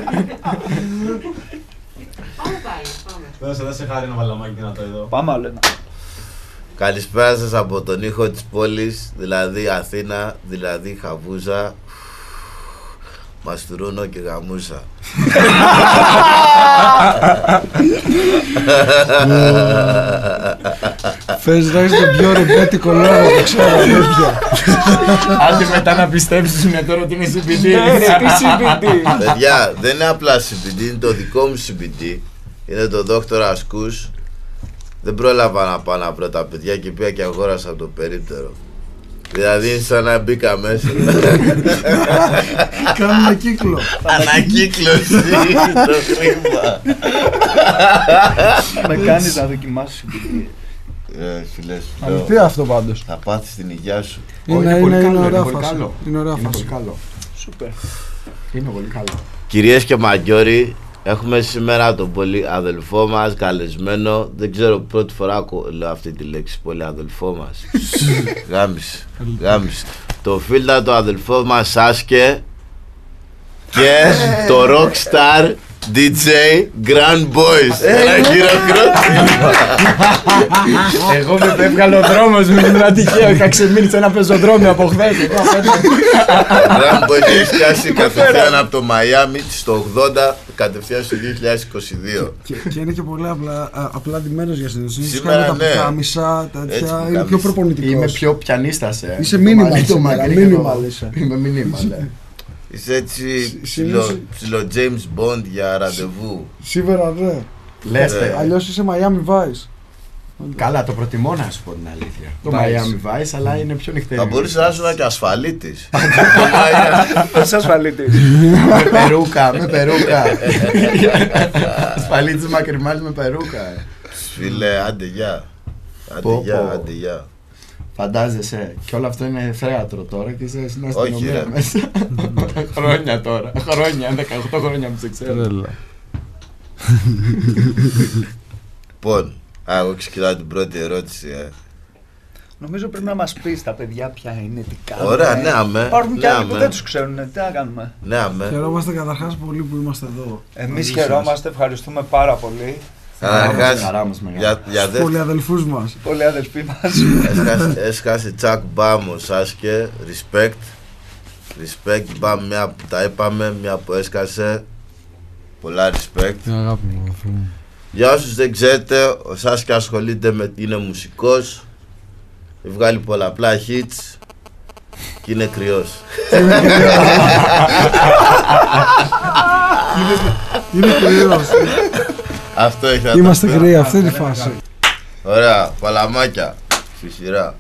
Δώσε χάρη ένα βαλαμάκι και να το εδώ. Πάμε άλλο ένα. Καλησπέρα σας από τον ήχο της πόλης, δηλαδή Αθήνα, δηλαδή Χαβούζα, Μαστουρούνο και Γαμούσα. Θες να είσαι το πιο ρεμπέτικο λόγο που ξέρω, τέτοια. Άντε μετά να πιστέψουν τώρα ότι είναι CBD. Ναι, τι CBD. Παιδιά, δεν είναι απλά CBD, είναι το δικό μου CBD. Είναι το Dr. Ασκούς. Δεν πρόλαβα να πάω να βρω τα παιδιά και πήγα και αγόρασα από το περίπτερο. Δηλαδή είναι σαν να μπήκα μέσα. Κάνουμε κύκλο. Ανακύκλωση το χρήμα. Με κάνεις να δοκιμάσεις CBD. Φίλες, Αλήθεια αυτό πάντως. θα πάθεις την υγεία σου. Είναι ωραία φάση. Είναι ωραία Είναι πολύ φάση. καλό. Σούπερ. Είναι πολύ καλό. Κυρίες και μαγκιόροι, έχουμε σήμερα τον πολύ αδελφό μας καλεσμένο. Δεν ξέρω, πρώτη φορά λέω αυτή τη λέξη, πολύ αδελφό μας. Γάμισε. Το φίλτατο αδελφό μας Σάσκε και το rockstar DJ Grand Boys. Ένα χειροκρότημα. Εγώ με έβγαλε ο δρόμος μου, είναι τυχαίο. Είχα ξεμείνει σε ένα πεζοδρόμιο από χθες. Grand Boys έχει πιάσει κατευθείαν από το Μαϊάμι στο 80 κατευθείαν στο 2022. Και είναι και πολύ απλά ντυμένος για συνέντευξη. Σήμερα, τα ναι. πουκάμισα, Έτσι, τέτοια. Είναι πουκάμισα. πιο προπονητικός. Είμαι πιο πιανίστας. Είσαι minimal σήμερα. Minimal είσαι. Είμαι minimal. Είσαι έτσι Συνήθως- ψιλο James Bond για ραντεβού. Σήμερα ναι. Λέστε. Αλλιώς είσαι Miami Vice. Καλά, το προτιμώ να σου πω την αλήθεια. Το Miami Vice, αλλά είναι πιο νυχτερινό. Θα μπορούσε να ήσουν και ασφαλίτης. Πώς ασφαλίτης. Με περούκα. Ασφαλίτης μακριμάλης με περούκα. Φίλε, άντε γεια. Πω, πω. Άντε γεια. Φαντάζεσαι, και όλο αυτό είναι θέατρο τώρα και είσαι στην Όχι, αστυνομία ρε. μέσα. Χρόνια τώρα. Χρόνια, 18 χρόνια που σε ξέρω. Τρέλα. Λοιπόν, εγώ ξεκινάω την πρώτη ερώτηση. Νομίζω πρέπει να μας πεις τα παιδιά ποια είναι, τι κάνουν. Ωραία, ναι, αμέ. Υπάρχουν και Ναι, άλλοι που αμέ. δεν τους ξέρουν, τι να κάνουμε. Ναι, αμέ. Χαιρόμαστε καταρχάς πολύ που είμαστε εδώ. Εμείς Μαζί σας. χαιρόμαστε, ευχαριστούμε πάρα πολύ. Καταρχάς, Χαρά μας μεγάλη. για Πολύ δεύτερη αδελφούς μας. Πολύ αδελφοί μας. έσκασε τσακ μπάμ ο Σάσκε. Respect, μπαμ, μια που τα είπαμε, μια που έσκασε. Πολλά respect. Την αγάπη μου, φίλε μου. Για όσους δεν ξέρετε, ο Σάσκε ασχολείται είναι μουσικός. Έχει βγάλει πολλαπλά hits και είναι κρυός. Είναι κρυός. Αυτό έχει να το Είμαστε πει. κρύοι, αυτή είναι η φάση. Ωραία, παλαμάκια. Στη σειρά.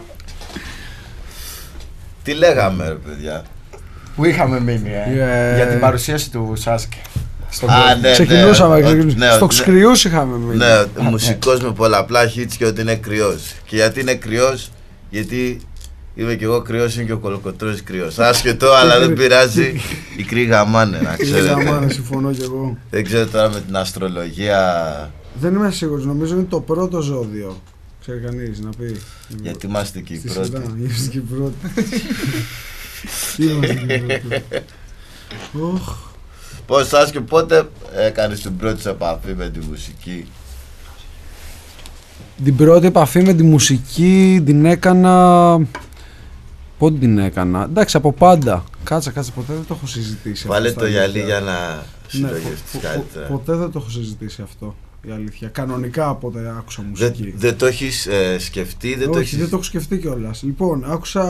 Τι λέγαμε ρε παιδιά. Πού είχαμε μείνει, Yeah. για την παρουσίαση του Σάσκε. Στον Α, κόσμο. ναι, Ξεκινούσαμε. ναι, Στο ότι- Ξκριούς είχαμε μείνει. Ναι, μουσικός με πολλαπλά hits και ότι είναι κρυός. Και γιατί είναι κρυός, γιατί είμαι κι εγώ κρυός, είναι και ο Κολοκοτρώνης κρυός. Άσχετο, αλλά δεν πειράζει. Οι κρύοι γαμάνε, να Γαμάνε, ξέρετε. συμφωνώ κι εγώ. Δεν ξέρω τώρα με την αστρολογία. Δεν είμαι σίγουρος, νομίζω είναι το πρώτο ζώδιο. Ξέρει κανείς να πει. Γιατί είμαστε και οι Στη πρώτοι. σειρά, είμαστε και οι πρώτοι. Είμαστε και οι πρώτοι. Οχ. Πώς σας και πότε έκανες την πρώτη σου επαφή με τη μουσική? Την πρώτη επαφή με τη μουσική την έκανα. Πότε την έκανα? Εντάξει, από πάντα. Κάτσε, ποτέ δεν το έχω συζητήσει. Βάλε αυτό το στα γυαλί αλήθεια. για να συλλογευτείς καλύτερα. Ποτέ δεν το έχω συζητήσει αυτό. Η αλήθεια. Κανονικά από όταν άκουσα μουσική. Δεν το έχεις σκεφτεί, δεν το Όχι, έχεις... δεν το έχω σκεφτεί κιόλας. Λοιπόν, άκουσα.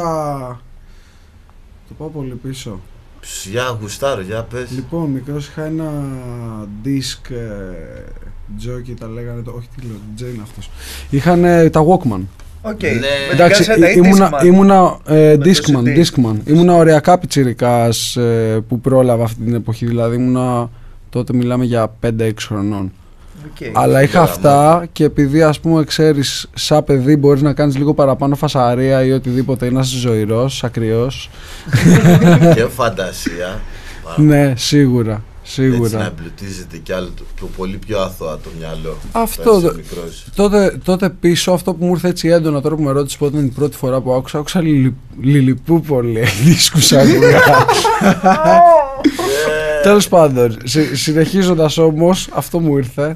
Το πάω πολύ πίσω. Για γουστάρω, για πες. Λοιπόν, μικρός είχα ένα disc jockey, τα λέγανε. Όχι, τι λέω, DJ είναι αυτός. Είχαν τα Walkman. Οκ, Ναι. με την Εντάξει, κασέτα ή ήμουνα το CD. Discman. Ήμουνα οριακά πιτσιρικάς που πρόλαβα αυτή την εποχή. Δηλαδή ήμουνα, τότε μιλάμε για 5-6 χρονών. Οκ. Αλλά είχα Ωραία, αυτά και επειδή ας πούμε ξέρεις σαν παιδί μπορείς να κάνεις λίγο παραπάνω φασαρία ή οτιδήποτε ή να είσαι ζωηρός, ακριός. Και φαντασία. Ναι, σίγουρα. Έτσι να Σίγουρα. εμπλουτίζεται κι άλλο και πολύ πιο αθώα το μυαλό. Αυτό Όταν είσαι το- μικρός. Τότε πίσω αυτό που μου ήρθε έτσι έντονα τώρα που με ρώτησε πότε ήταν η πρώτη φορά που άκουσα Λιλιπούπολη δίσκους άκουγα. Τέλος πάντων, συνεχίζοντας όμως, αυτό μου ήρθε.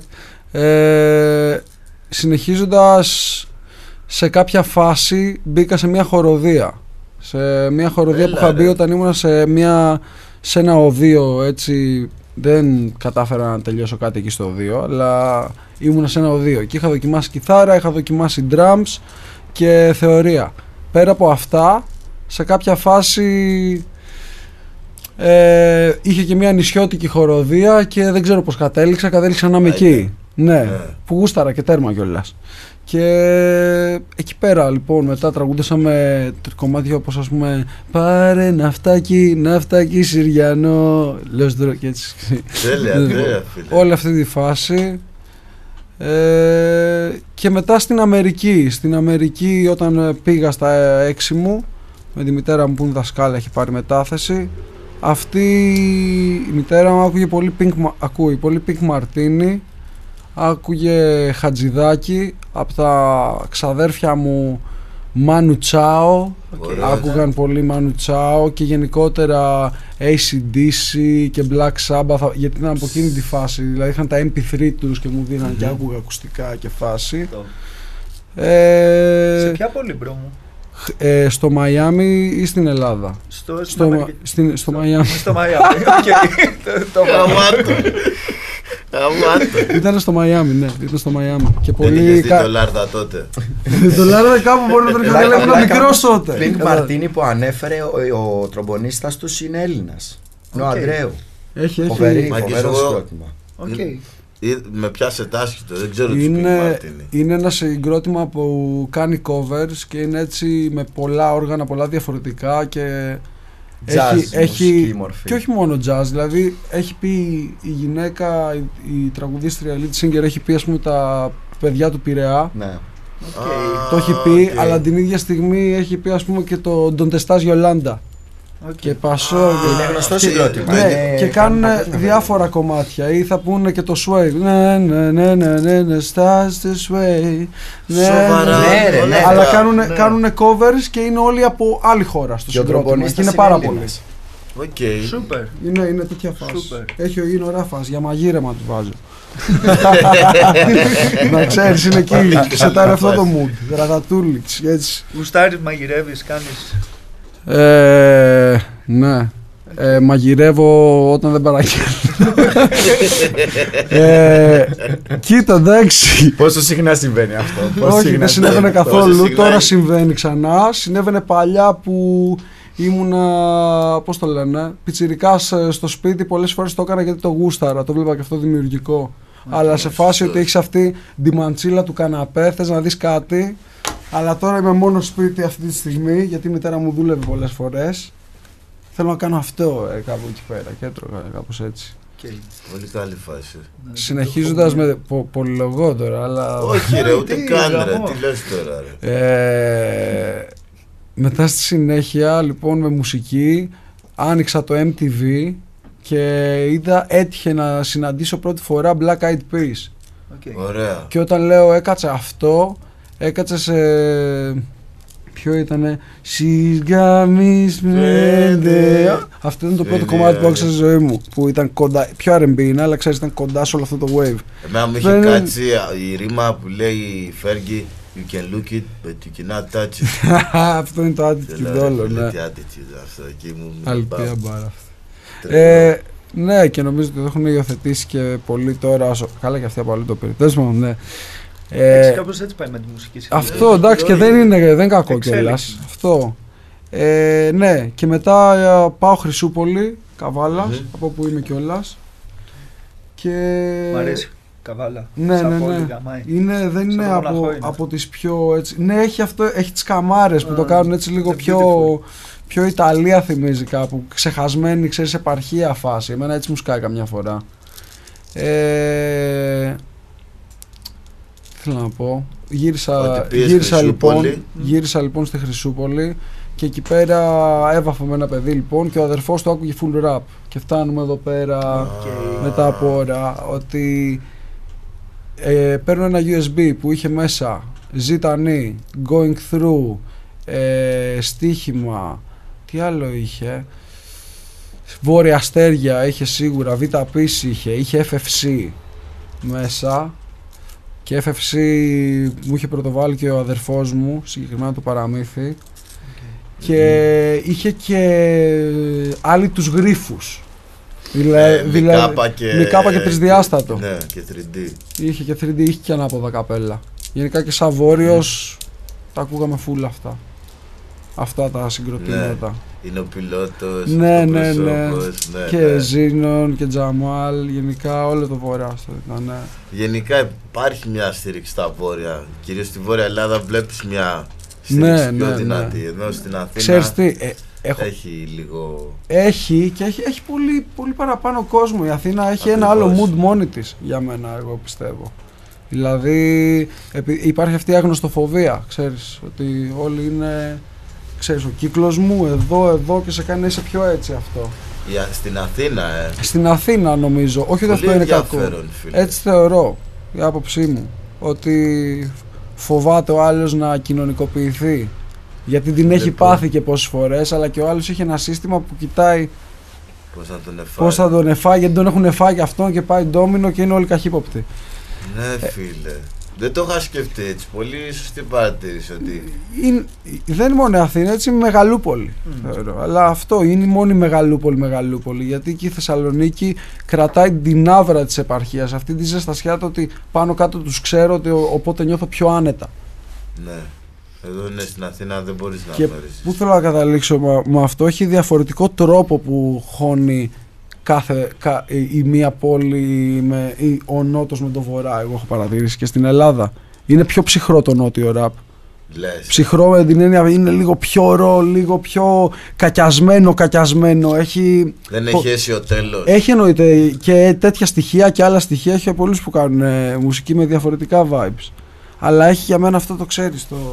Συνεχίζοντας, σε κάποια φάση μπήκα σε μια χοροδία. Σε μια χοροδία που είχα μπει όταν ήμουν σε ένα οδείο, έτσι. Δεν κατάφερα να τελειώσω κάτι εκεί στο οδείο, αλλά ήμουν σε ένα οδείο και είχα δοκιμάσει κιθάρα, είχα δοκιμάσει drums και θεωρία. Πέρα από αυτά, σε κάποια φάση είχε και μια νησιώτικη χοροδία και δεν ξέρω πως κατέληξα να είμαι εκεί. Ναι, που γούσταρα και τέρμα κιόλας. Και εκεί πέρα λοιπόν μετά τραγουδήσαμε κομμάτια όπως ας πούμε «Πάρε ναυτάκι Συριανό», λέω και έτσι. Τέλεια, φίλε. Όλη αυτή τη φάση. Και μετά στην Αμερική όταν πήγα στα 6 μου με τη μητέρα μου που είναι δασκάλα, έχει πάρει μετάθεση. Αυτή η μητέρα μου ακούει πολύ Pink Martini, άκουγε Χατζηδάκη, από τα ξαδέρφια μου Μάνου Τσάο, άκουγαν πολύ Μάνου Τσάο και γενικότερα AC/DC και Black Sabbath, γιατί ήταν από εκείνη τη φάση, δηλαδή είχαν τα MP3 τους και μου δίναν και άκουγα ακουστικά και φάση. Σε ποια πόλη, μπρο μου? Στο Μαϊάμι ή στην Ελλάδα? Στο Μαϊάμι. Στο Μαϊάμι, το Ήταν στο Μαϊάμι, ναι, ήταν στο Μαϊάμι. Δεν είχες δει το Λάρδα τότε? Το Λάρδα κάπου μπορεί να τον είχα δει, ήμουν μικρός τότε. Πινκ Μαρτίνι που ανέφερε ο τρομπονίστας τους είναι Έλληνας. Είναι ο Ανδρέου. Έχει. Φοβερό συγκρότημα. Με πιάσε τάσκητο, δεν ξέρω τι Pink Martini. Είναι ένα συγκρότημα που κάνει covers και είναι έτσι με πολλά όργανα, πολλά διαφορετικά και έχει και όχι μόνο jazz, δηλαδή έχει πει η γυναίκα, η τραγουδίστρια lead singer έχει πει ας πούμε τα παιδιά του Πειραιά. Ναι. Το έχει πει, αλλά την ίδια στιγμή έχει πει ας πούμε και το Don Testas Yolanda. Και Πασό. Είναι γνωστό συγκρότημα. Ναι, και κάνουν διάφορα κομμάτια. Ή θα πούνε και το Sway. Ναι, stars the Sway. Αλλά κάνουν covers και είναι όλοι από άλλη χώρα στο συγκρότημα. Και είναι πάρα πολύ. Σούπερ. Είναι τέτοια φάση. Είναι ωραία φάση. Για μαγείρεμα του βάζω. Να ξέρεις, είναι εκεί. Ξετάρει αυτό το mood. Ρατατούλιτς. Γουστάρεις, μαγειρεύεις, κάνεις? Ναι. Μαγειρεύω όταν δεν παραγγέλνω. Κοίτα, εντάξει. Πόσο συχνά συμβαίνει αυτό? Όχι, δεν συνέβαινε καθόλου. Τώρα συμβαίνει ξανά. Συνέβαινε παλιά που ήμουνα, πώς το λένε, πιτσιρικάς στο σπίτι. Πολλές φορές το έκανα γιατί το γούσταρα. Το βλέπα και αυτό δημιουργικό. Αλλά σε φάση ότι έχεις αυτή τη μαντσίλα του καναπέ, θες να δεις κάτι. Αλλά τώρα είμαι μόνο σπίτι αυτή τη στιγμή γιατί η μητέρα μου δούλευε πολλές φορές. Θέλω να κάνω αυτό κάπου εκεί πέρα και έτρωγα κάπως έτσι. Πολύ καλή φάση. Συνεχίζοντας με πολυλογώ τώρα, αλλά... Όχι ρε, ούτε καν ρε, τι λες τώρα ρε. Μετά στη συνέχεια λοιπόν με μουσική άνοιξα το MTV και έτυχε να συναντήσω πρώτη φορά Black Eyed Peas. Ωραία. Και όταν λέω έκατσε αυτό, έκατσε σε... Ποιο ήτανε? She's got me spending. Αυτό ήταν το πρώτο κομμάτι που άκουσα στη ζωή μου. Που ήταν κοντά, πιο R&B είναι, αλλά ξέρεις ήταν κοντά σε όλο αυτό το wave. Εμένα μου είχε κάτσει η ρήμα που λέει η Fergie You can look it, but you cannot touch it. Αυτό είναι το attitude όλο, ναι. Τι attitude αυτό, εκεί μου Αλπία μπάρα. Ναι, και νομίζω ότι το έχουν υιοθετήσει και πολύ τώρα. Καλά και αυτοί από αλλού το πήρε. Ναι. Κάπως έτσι πάει με τη μουσική. Αυτό εντάξει και δεν είναι κακό κιόλας. Αυτό. Ναι, και μετά πάω Χρυσούπολη, Καβάλα, από όπου είμαι κιόλας. Μ' αρέσει. Καβάλα. Ναι. Δεν είναι από τις πιο έτσι. Ναι, έχει τις καμάρες που το κάνουν έτσι λίγο πιο Ιταλία θυμίζει κάπου. Ξεχασμένη, ξέρεις, επαρχία φάση. Εμένα έτσι μου σκάει καμιά φορά. Θέλω να πω. Γύρισα λοιπόν στη Χρυσούπολη και εκεί πέρα έβαφα με ένα παιδί λοιπόν και ο αδερφός του άκουγε full rap. Και φτάνουμε εδώ πέρα μετά από ώρα ότι παίρνω ένα USB που είχε μέσα ζητανή, going through, στοίχημα, τι άλλο είχε, Βόρεια Αστέρια είχε σίγουρα, VTAPIS είχε FFC μέσα. Και FFC μου είχε πρωτοβάλει και ο αδερφός μου, συγκεκριμένα το Παραμύθι. Και είχε και άλλοι τους γρίφους. Μικάπα και τρισδιάστατο. Ναι, και 3D. Είχε και 3D, είχε και ανάποδα καπέλα. Γενικά και σαν Βόρειος τα ακούγαμε full αυτά. Αυτά τα συγκροτήματα. Είναι ο πιλότος, Ναι. Και Ζήνων και Τζαμάλ, γενικά όλο το Βόρειο ήταν. Ναι. Γενικά υπάρχει μια στήριξη στα Βόρεια. Κυρίως στη Βόρεια Ελλάδα βλέπεις μια στήριξη πιο δυνατή. Ενώ στην Αθήνα ξέρεις τι, έχει λίγο... Έχει πολύ παραπάνω κόσμο. Η Αθήνα έχει ένα άλλο mood μόνη της, για μένα, εγώ πιστεύω. Δηλαδή υπάρχει αυτή η αγνωστοφοβία, ξέρεις, ότι όλοι είναι... Ξέρεις, ο κύκλος μου εδώ και σε κάνει να είσαι πιο έτσι αυτό. Στην Αθήνα, Στην Αθήνα νομίζω, όχι ότι αυτό είναι κακό. Φίλε. Έτσι θεωρώ, η άποψή μου, ότι φοβάται ο άλλος να κοινωνικοποιηθεί. Γιατί την έχει πάθει και πόσες φορές, αλλά και ο άλλος έχει ένα σύστημα που κοιτάει πώς θα τον εφάει, γιατί τον έχουν φάει και αυτόν και πάει ντόμινο και είναι όλοι καχύποπτοι. Ναι, φίλε. Δεν το είχα σκεφτεί έτσι. Πολύ σωστή παρατήρηση ότι... Δεν είναι μόνο Αθήνα, έτσι είναι Μεγαλούπολη. Θεωρώ. Αλλά αυτό είναι η μόνη Μεγαλούπολη. Γιατί και η Θεσσαλονίκη κρατάει την άβρα της επαρχίας. Αυτή τη ζεστασιά το ότι πάνω κάτω τους ξέρω, ότι οπότε νιώθω πιο άνετα. Ναι. Εδώ είναι στην Αθήνα, δεν μπορείς να και γνωρίσεις. Πού θέλω να καταλήξω με αυτό, έχει διαφορετικό τρόπο που χώνει η μία πόλη ή ο νότος με το βορρά. Εγώ έχω παρατηρήσει και στην Ελλάδα. Είναι πιο ψυχρό το νότιο ραπ. Λες. Ψυχρό με την έννοια είναι λίγο πιο ρο, λίγο πιο κακιασμένο. Δεν έχει αίσιο τέλος. Έχει εννοείται και τέτοια στοιχεία και άλλα στοιχεία. Έχει πολλούς που κάνουν μουσική με διαφορετικά vibes. Αλλά έχει για μένα αυτό, το ξέρεις, το...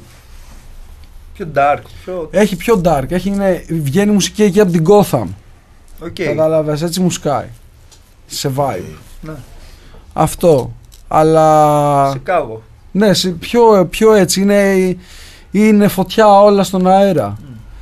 Πιο dark. Έχει πιο dark. Βγαίνει μουσική εκεί από την Gotham. Κατάλαβες, έτσι μου σκάει. Σε vibe. Ναι. Αυτό. Αλλά... Σικάγο. Ναι, πιο έτσι. Είναι φωτιά όλα στον αέρα.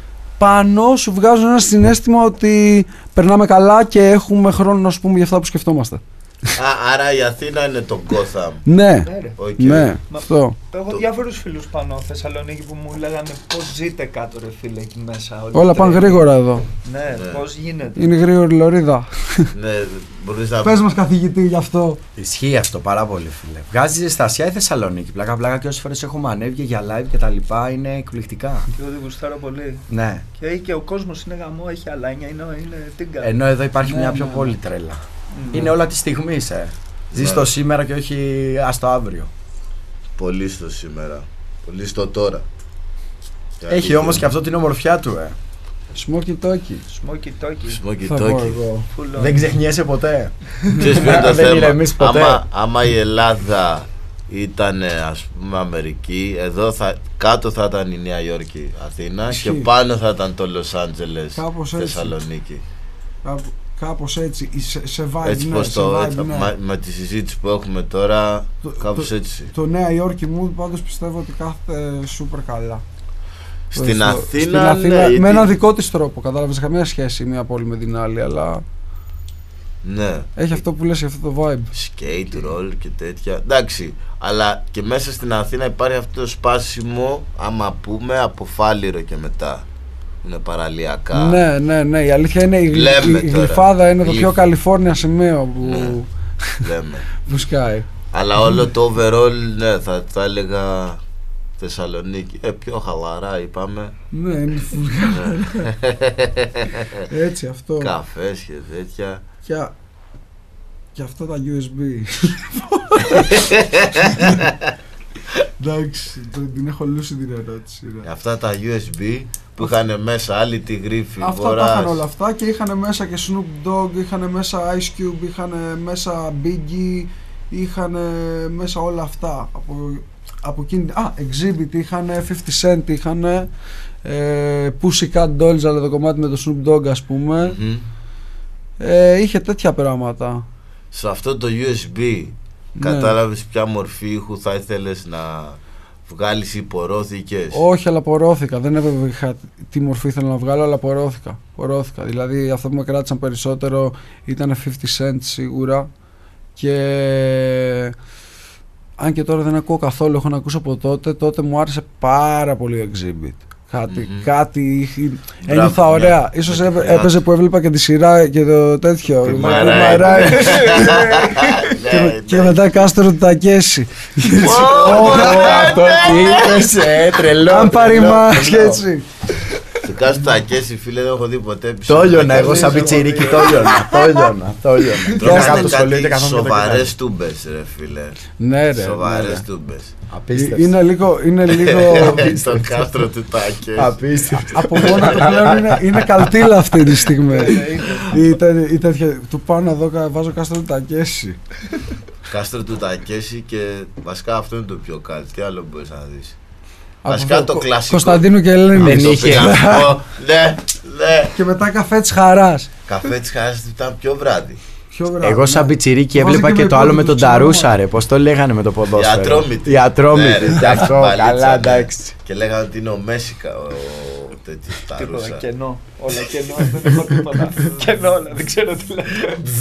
Πάνω σου βγάζουν ένα συναίσθημα ότι περνάμε καλά και έχουμε χρόνο να σου πούμε για αυτά που σκεφτόμαστε. Άρα η Αθήνα είναι το Gotham. Ναι, Okay. Ναι, αυτό. Έχω διάφορους φίλους πάνω Θεσσαλονίκη που μου λέγανε πώς ζείτε κάτω ρε φίλε εκεί μέσα. Όλα πάνε γρήγορα εδώ. Ναι, πώς γίνεται. Είναι γρήγορη λωρίδα. Ναι, μπορείς να... Πες μας καθηγητή γι' αυτό. Ισχύει αυτό πάρα πολύ, φίλε. Βγάζει ζεστασιά η Θεσσαλονίκη. Πλάκα και όσες φορές έχουμε ανέβει για live και τα λοιπά είναι εκπληκτικά. Και εγώ τη γουστάρω πολύ. Ναι. Και ο κόσμος είναι γαμό, έχει αλάνια, είναι τίγκα. Ενώ εδώ υπάρχει μια πιο πολύ τρέλα. Είναι όλα τη στιγμή, Ζεις το σήμερα και όχι το αύριο. Πολύ στο σήμερα. Πολύ στο τώρα. Έχει όμως και αυτό την ομορφιά του, Smoky Toki. Smoky Toki. Δεν ξεχνιέσαι ποτέ. Ξέρεις ποιο είναι το Δεν θέμα. ηρεμείς ποτέ. Άμα η Ελλάδα ήταν, ας πούμε, Αμερική, εδώ κάτω θα ήταν η Νέα Υόρκη, Αθήνα. Και πάνω θα ήταν το Λος Άντζελες, Θεσσαλονίκη. Κάπως έτσι, σε vibe, έτσι ναι, πως σε vibe, ναι. Με τη συζήτηση που έχουμε τώρα, κάπως έτσι. Το Νέα Υόρκη μου πάντως πιστεύω ότι κάθεται super καλά. Στην Αθήνα, ναι, με έναν δικό της τρόπο, κατάλαβες, καμία σχέση μία πόλη με την άλλη, αλλά ναι. Έχει αυτό που λες για αυτό το vibe. Skate, roll και τέτοια. Εντάξει, αλλά και μέσα στην Αθήνα υπάρχει αυτό το σπάσιμο, άμα πούμε, από Φάληρο και μετά. Είναι παραλιακά. Ναι. Η αλήθεια είναι η Γλυφάδα είναι το πιο Καλιφόρνια σημείο που, που σκάει. Αλλά όλο το overall, ναι, θα έλεγα Θεσσαλονίκη. Πιο χαλαρά είπαμε. Ναι, είναι έτσι αυτό. Καφές και τέτοια. Και αυτά τα USB. Εντάξει, την έχω λούσει την ερώτηση. Αυτά τα USB που είχαν μέσα άλλη τη γρήφη. Αυτά τα είχαν όλα αυτά και είχαν μέσα και Snoop Dogg, είχαν μέσα Ice Cube, είχαν μέσα Biggie, είχαν μέσα όλα αυτά. Από εκείνη, Exhibit είχαν, 50 Cent είχαν, Pussycat Dolls, αλλά το κομμάτι με το Snoop Dogg, ας πούμε. Είχε τέτοια πράγματα. Σε αυτό το USB, κατάλαβες ποια μορφή ήχου θα ήθελες να βγάλεις υπορώθηκες? Όχι, αλλά πορώθηκα. Δεν έβγαλα τι μορφή ήθελα να βγάλω, αλλά πορώθηκα. Δηλαδή αυτό που με κράτησαν περισσότερο ήταν 50 Cent σίγουρα. Και αν και τώρα δεν ακούω καθόλου, έχω να ακούσω από τότε μου άρεσε πάρα πολύ Exhibit. Κάτι ένιωθα ωραία. Ίσως έπαιζε που έβλεπα και τη σειρά και το τέτοιο. Και μετά Κάστρο του Τακέση. Αυτό τι είπες, τρελό. Αν πάρει μάχη έτσι. Το Κάστρο του Τακέση, φίλε, δεν έχω δει ποτέ. Το λιώνα, εγώ σαν πιτσιρίκι το λιώνα. Τρώγανε κάτι σοβαρές τούμπες, ρε φίλε. Ναι, ρε. Σοβαρές τούμπες. Απίστευτο. Είναι λίγο. Στο Κάστρο του Τακέση. Απίστευτο. Από μόνο είναι καλτήλα αυτή τη στιγμή. Ή τέτοια. Του πάω να δω, βάζω Κάστρο του Τακέση. Κάστρο του Τακέση και βασικά αυτό είναι το πιο καλ. Τι άλλο μπορείς να δεις? Βασικά το κλασικό. Κωνσταντίνου και Ελένη. Δεν είχε. Ναι. Και μετά Καφέ της Χαράς. Καφέ της Χαράς ήταν πιο βράδυ. Εγώ σαν πιτσιρίκι έβλεπα και το άλλο με τον Ταρούσα, ρε. Πώς το λέγανε με το ποδόσφαιρο? Η Ατρόμητη. Καλά, εντάξει. Και λέγανε ότι είναι ο Μέσικα ο τέτοιος Ταρούσα. Τίποτα, κενό. Όλα κενό, δεν έχω τίποτα. Κενό όλα, δεν ξέρω τι λέτε.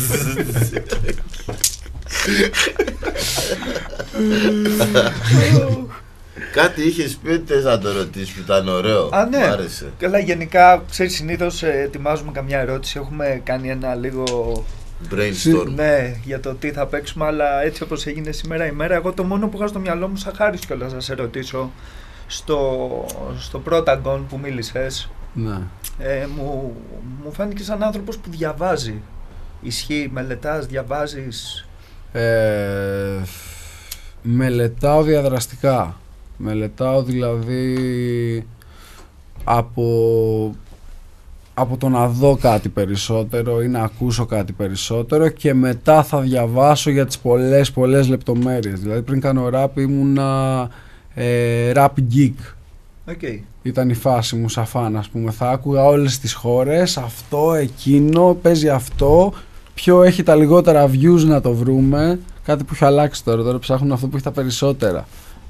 Κάτι είχες πει ότι θες να το ρωτήσεις που ήταν ωραίο. Α, ναι. Μ' άρεσε. Καλά, γενικά, ξέρεις, συνήθως ετοιμάζουμε καμιά ερώτηση. Έχουμε κάνει ένα λίγο Brainstorm. ναι, για το τι θα παίξουμε, αλλά έτσι όπως έγινε σήμερα η μέρα, εγώ το μόνο που είχα στο μυαλό μου, Σαχάρης κιόλας, να σε ρωτήσω, στο Protagon που μίλησες, Ναι. μου φάνηκε σαν άνθρωπος που διαβάζει. Ισχύει, μελετάς, διαβάζεις? Μελετάω διαδραστικά. Μελετάω δηλαδή από το να δω κάτι περισσότερο ή να ακούσω κάτι περισσότερο και μετά θα διαβάσω για τις πολλές λεπτομέρειες. Δηλαδή πριν κάνω rap ήμουνα rap geek. Okay. Ήταν η φάση μου σαν φαν, ας πούμε. Θα άκουγα όλες τις χώρες, αυτό, εκείνο, παίζει αυτό, ποιο έχει τα λιγότερα views να το βρούμε. Κάτι που έχει αλλάξει τώρα ψάχνουν αυτό που έχει τα περισσότερα.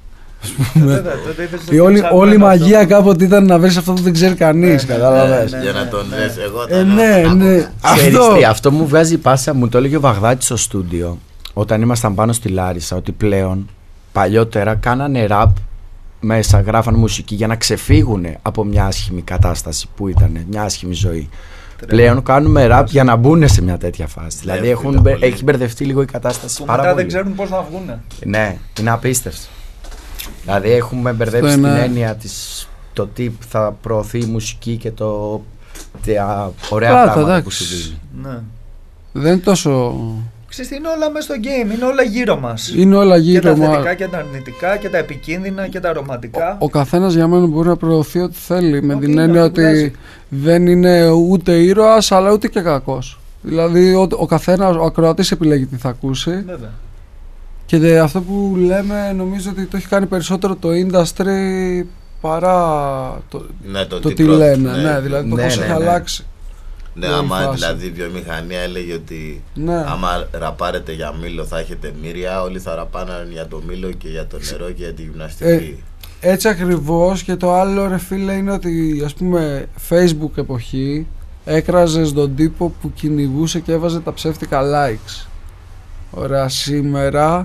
Όλη η μαγεία κάποτε ήταν να βρεις αυτό που δεν ξέρει κανείς, κατάλαβες. Για να τον λες, εγώ ναι. Αυτό μου βγάζει πάσα, μου το έλεγε ο Βαγδάτης στο στούντιο όταν ήμασταν πάνω στη Λάρισα, ότι πλέον παλιότερα κάνανε ραπ μέσα, γράφαν μουσική για να ξεφύγουν από μια άσχημη κατάσταση που ήταν, μια άσχημη ζωή. Πλέον κάνουμε ραπ για να μπουν σε μια τέτοια φάση. Δηλαδή έχει μπερδευτεί λίγο η κατάσταση που πάρα μετά πολύ. Δεν ξέρουν πώς να βγουν. Ναι, είναι απίστευτο. Δηλαδή έχουμε μπερδέψει την έννοια της, το τι θα προωθεί η μουσική και τα ωραία πράγματα που συμβαίνει. Ναι. Δεν είναι τόσο... Ξέρεις, είναι όλα μέσα στο game, είναι όλα γύρω μας. Είναι όλα γύρω μας. Και τα θετικά και τα αρνητικά και τα επικίνδυνα και τα ρομαντικά. Ο καθένας για μένα μπορεί να προωθεί ό,τι θέλει. Με την έννοια ότι δεν είναι ούτε ήρωας αλλά ούτε και κακός. Δηλαδή ο καθένας, ο ακροατής επιλέγει τι θα ακούσει. Βέβαια. Και αυτό που λέμε νομίζω ότι το έχει κάνει περισσότερο το industry παρά το τι λένε. Ναι, δηλαδή το πώς έχει αλλάξει. Ναι, άμα δηλαδή η βιομηχανία έλεγε ότι άμα ραπάρετε για μήλο θα έχετε μύρια, όλοι θα ραπάναν για το μήλο και για το νερό και για τη γυμναστική. Έτσι ακριβώς. Και το άλλο, ρε φίλε, είναι ότι ας πούμε Facebook εποχή έκραζες τον τύπο που κυνηγούσε και έβαζε τα ψεύτικα likes. Ωραία, σήμερα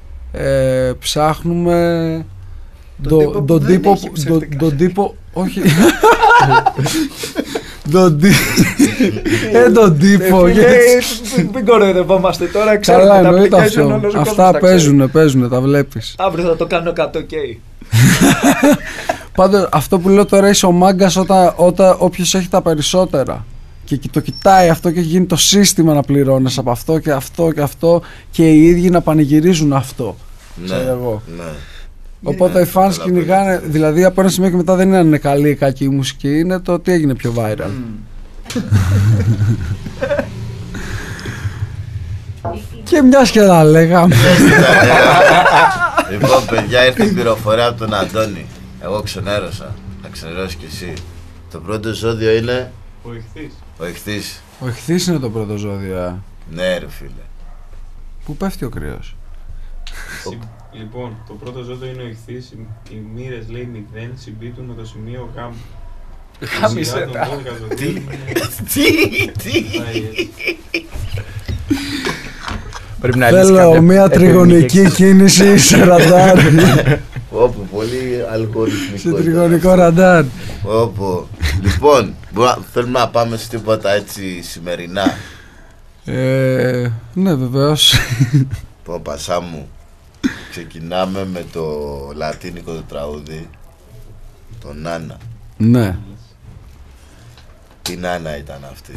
ψάχνουμε τον τύπο όχι τον τύπο. Μην κοροϊδευόμαστε τώρα, ξέρουμε τα εννοείται αυτό. Αυτά παίζουνε, τα βλέπεις. Αύριο θα το κάνω 100K. Πάντως αυτό που λέω τώρα, είσαι ο μάγκας όταν όποιος έχει τα περισσότερα και το κοιτάει αυτό και έχει γίνει το σύστημα να πληρώνεις από αυτό και αυτό και αυτό και οι ίδιοι να πανηγυρίζουν αυτό. Ξέρω εγώ. Οπότε οι fans κυνηγάνε, δηλαδή από ένα σημείο και μετά δεν είναι καλή ή κακή η μουσική, είναι το τι έγινε πιο viral. Και μιας και τα λέγαμε. Λοιπόν, παιδιά, ήρθε η πληροφορία από τον Αντώνη. Εγώ ξενέρωσα. Θα ξενερώσεις κι εσύ. Το πρώτο ζώδιο είναι ο Ιχθύς. Ο Ιχθύς. Ο Ιχθύς είναι το πρώτο ζώδιο. Ναι, ρε φίλε. Πού πέφτει ο κρύος? Λοιπόν, το πρώτο ζώτο είναι ο ηχθής, οι μοίρες λέει 0, συμπίπτουν με το σημείο γ. Χάμισε τα. Πρέπει να Θέλω μια τριγωνική κίνηση σε ραντάρ. Όπου πολύ αλγοριθμικό. Σε τριγωνικό ραντάρ. Όπου. Λοιπόν, θέλουμε να πάμε σε τίποτα έτσι σημερινά. Ναι, βεβαίως. Το Πασά μου. Ξεκινάμε με το λατίνικο το τραγούδι. Το Νάνα. Ναι. Τι Νάνα ήταν αυτή.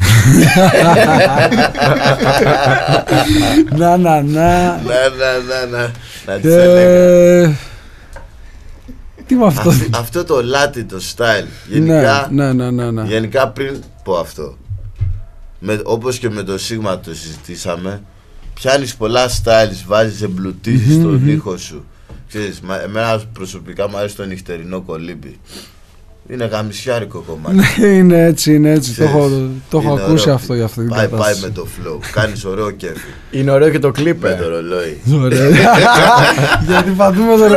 Να. Να της έλεγα. Τι με αυτό. Αυτό το λάτι το style. Γενικά, ναι. γενικά πριν πω αυτό, όπως και με το Σίγμα το συζητήσαμε, πιάνεις πολλά styles, βάζεις, εμπλουτίζεις τον ήχο σου. Ξέρεις, εμένα προσωπικά μου αρέσει το νυχτερινό κολύμπι. Είναι γαμισιάρικο κομμάτι. Ναι, είναι έτσι. Το έχω ακούσει αυτό για αυτή την Πάει κατάσταση. με το flow. Κάνεις ωραίο κέφι. Είναι ωραίο και το κλίπ. Με το ρολόι. Ωραία. Γιατί πατούμε το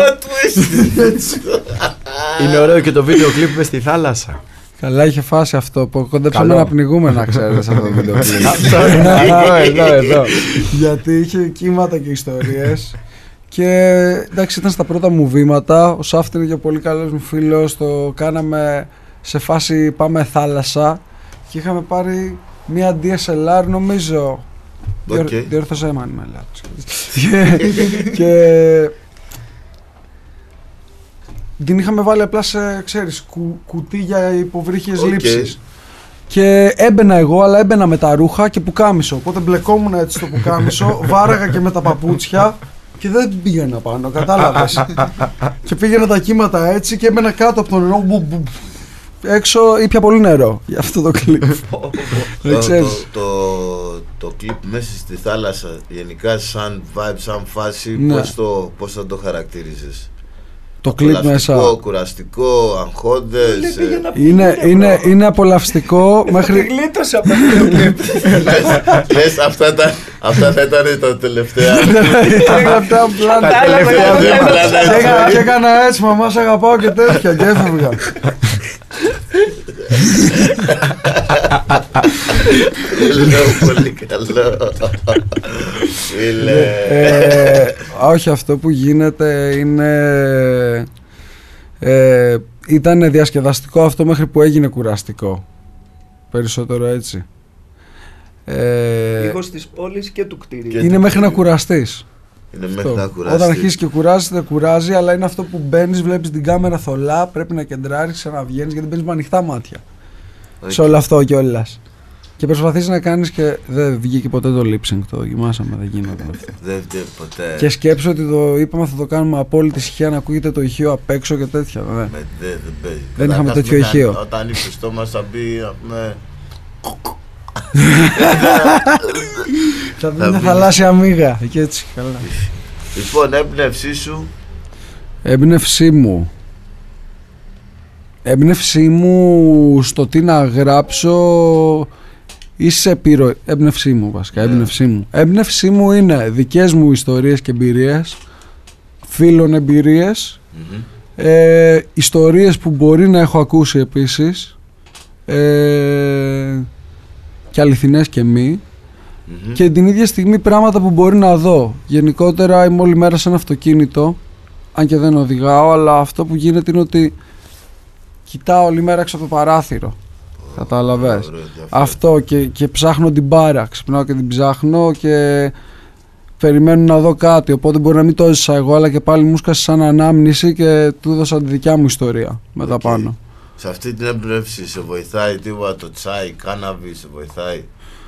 Είναι ωραίο και το βίντεο κλίπ μες στη θάλασσα. Καλά είχε φάσει αυτό που κοντέψαμε Καλό. να πνιγούμε, να ξέρεις, αυτό το βίντεο κλιπ. Εδώ. Γιατί είχε κύματα και ιστορίες. Και εντάξει, ήταν στα πρώτα μου βήματα. Ο Σάφτ είναι και πολύ καλός μου φίλος. Το κάναμε σε φάση πάμε θάλασσα. Και είχαμε πάρει μια DSLR, νομίζω. Διόρθωσέ με αν είμαι λάθος. Και την είχαμε βάλει απλά σε, ξέρεις, κουτί για υποβρύχιες λήψεις. Και έμπαινα εγώ, αλλά έμπαινα με τα ρούχα και πουκάμισο. Οπότε μπλεκόμουν έτσι στο πουκάμισο, βάραγα και με τα παπούτσια και δεν πήγαινα πάνω, κατάλαβες. Και πήγαινα τα κύματα έτσι και έμπαινα κάτω από τον νερό. Έξω ήπια πολύ νερό για αυτό το κλιπ. Δεν ξέρεις. Το κλιπ μέσα στη θάλασσα, γενικά σαν vibe, σαν φάση, πώς θα το χαρακτήριζες? Το κλιπ μέσα. Κουραστικό, αγχώδες. Είναι απολαυστικό μέχρι. Γλίτωσε από το κλιπ. Λες, αυτά θα ήταν τα τελευταία. Και έκανα έτσι, μαμά σε αγαπάω και τέτοια και έφευγα. Πολύ καλό. Όχι, αυτό που γίνεται είναι ήταν διασκεδαστικό αυτό μέχρι που έγινε κουραστικό. Περισσότερο έτσι. Λίγο της πόλης και του κτίριου. Είναι μέχρι να κουραστείς. Είναι μέχρι να κουραστείς. Όταν αρχίσεις και κουράζεις, δεν κουράζει, αλλά είναι αυτό που μπαίνεις, βλέπεις την κάμερα θολά, πρέπει να κεντράρεις, ξαναβγαίνεις γιατί μπαίνεις με ανοιχτά μάτια. Σε όλο αυτό κιόλας. Και προσπαθείς να κάνεις και δεν βγήκε ποτέ το lip sync, το δοκιμάσαμε, δεν γίνεται αυτό. Δεν βγήκε ποτέ. Και σκέψου ότι το είπαμε θα το κάνουμε απόλυτη ησυχία, να ακούγεται το ηχείο απ' έξω και τέτοια. Δεν είχαμε τέτοιο ηχείο. Όταν είσαι στο μας θα μπει θα μπει μια θαλάσσια μύγα και έτσι καλά. Λοιπόν, έμπνευσή σου. Έμπνευσή μου στο τι να γράψω είσαι επιρροή. Έμπνευσή μου είναι δικές μου ιστορίες και εμπειρίες, φίλων εμπειρίες, ιστορίες που μπορεί να έχω ακούσει επίσης, και αληθινές και μη, και την ίδια στιγμή πράγματα που μπορεί να δω. Γενικότερα είμαι όλη μέρα σε ένα αυτοκίνητο, αν και δεν οδηγάω, αλλά αυτό που γίνεται είναι ότι κοιτάω όλη μέρα έξω από το παράθυρο. Κατάλαβες. Αυτό και ψάχνω την μπάρα. Ξυπνάω και την ψάχνω και περιμένω να δω κάτι. Οπότε μπορεί να μην το έζησα εγώ, αλλά και πάλι μου σκάσε σαν ανάμνηση και του έδωσα τη δικιά μου ιστορία μετά πάνω. Σε αυτή την έμπνευση σε βοηθάει τίποτα το τσάι, κάναβι, σε βοηθάει?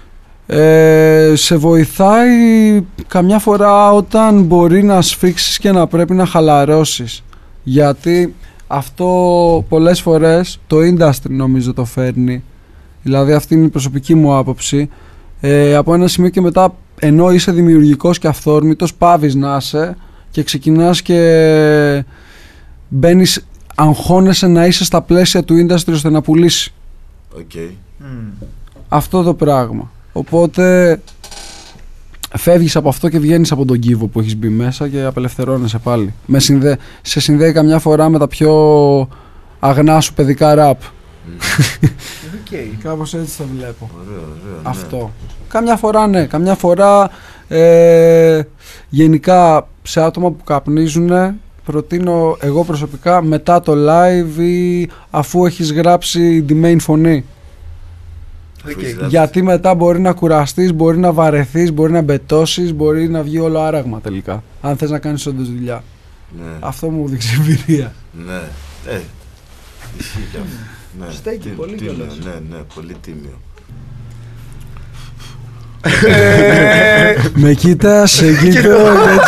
Σε βοηθάει καμιά φορά όταν μπορεί να σφίξεις και να πρέπει να χαλαρώσεις. Γιατί αυτό πολλές φορές το industry νομίζω το φέρνει. Δηλαδή αυτή είναι η προσωπική μου άποψη. Από ένα σημείο και μετά, ενώ είσαι δημιουργικός και αυθόρμητος, πάβεις να είσαι και ξεκινάς και μπαίνεις, αγχώνεσαι να είσαι στα πλαίσια του industry ώστε να πουλήσει. Okay. Αυτό το πράγμα. Οπότε φεύγεις από αυτό και βγαίνεις από τον κύβο που έχεις μπει μέσα και απελευθερώνεσαι πάλι. Σε συνδέει καμιά φορά με τα πιο αγνά σου παιδικά ραπ. Okay. Κάπως έτσι το βλέπω. Ωραίο, Αυτό. Ναι. Καμιά φορά ναι, καμιά φορά γενικά σε άτομα που καπνίζουν προτείνω εγώ προσωπικά μετά το live ή αφού έχεις γράψει τη main φωνή. Okay. Γιατί μετά μπορεί να κουραστείς, μπορεί να βαρεθείς, μπορεί να μπετώσεις, μπορεί να βγει όλο άραγμα τελικά. Αν θες να κάνεις όντως δουλειά. Ναι. Αυτό μου δείξει εμπειρία. Ναι. Ισχύει κι αυτό. Ναι. Στέκει πολύ τίμιο, κιόλας. ναι, πολύ τίμιο. Με κοίτας, σε κοιτώ.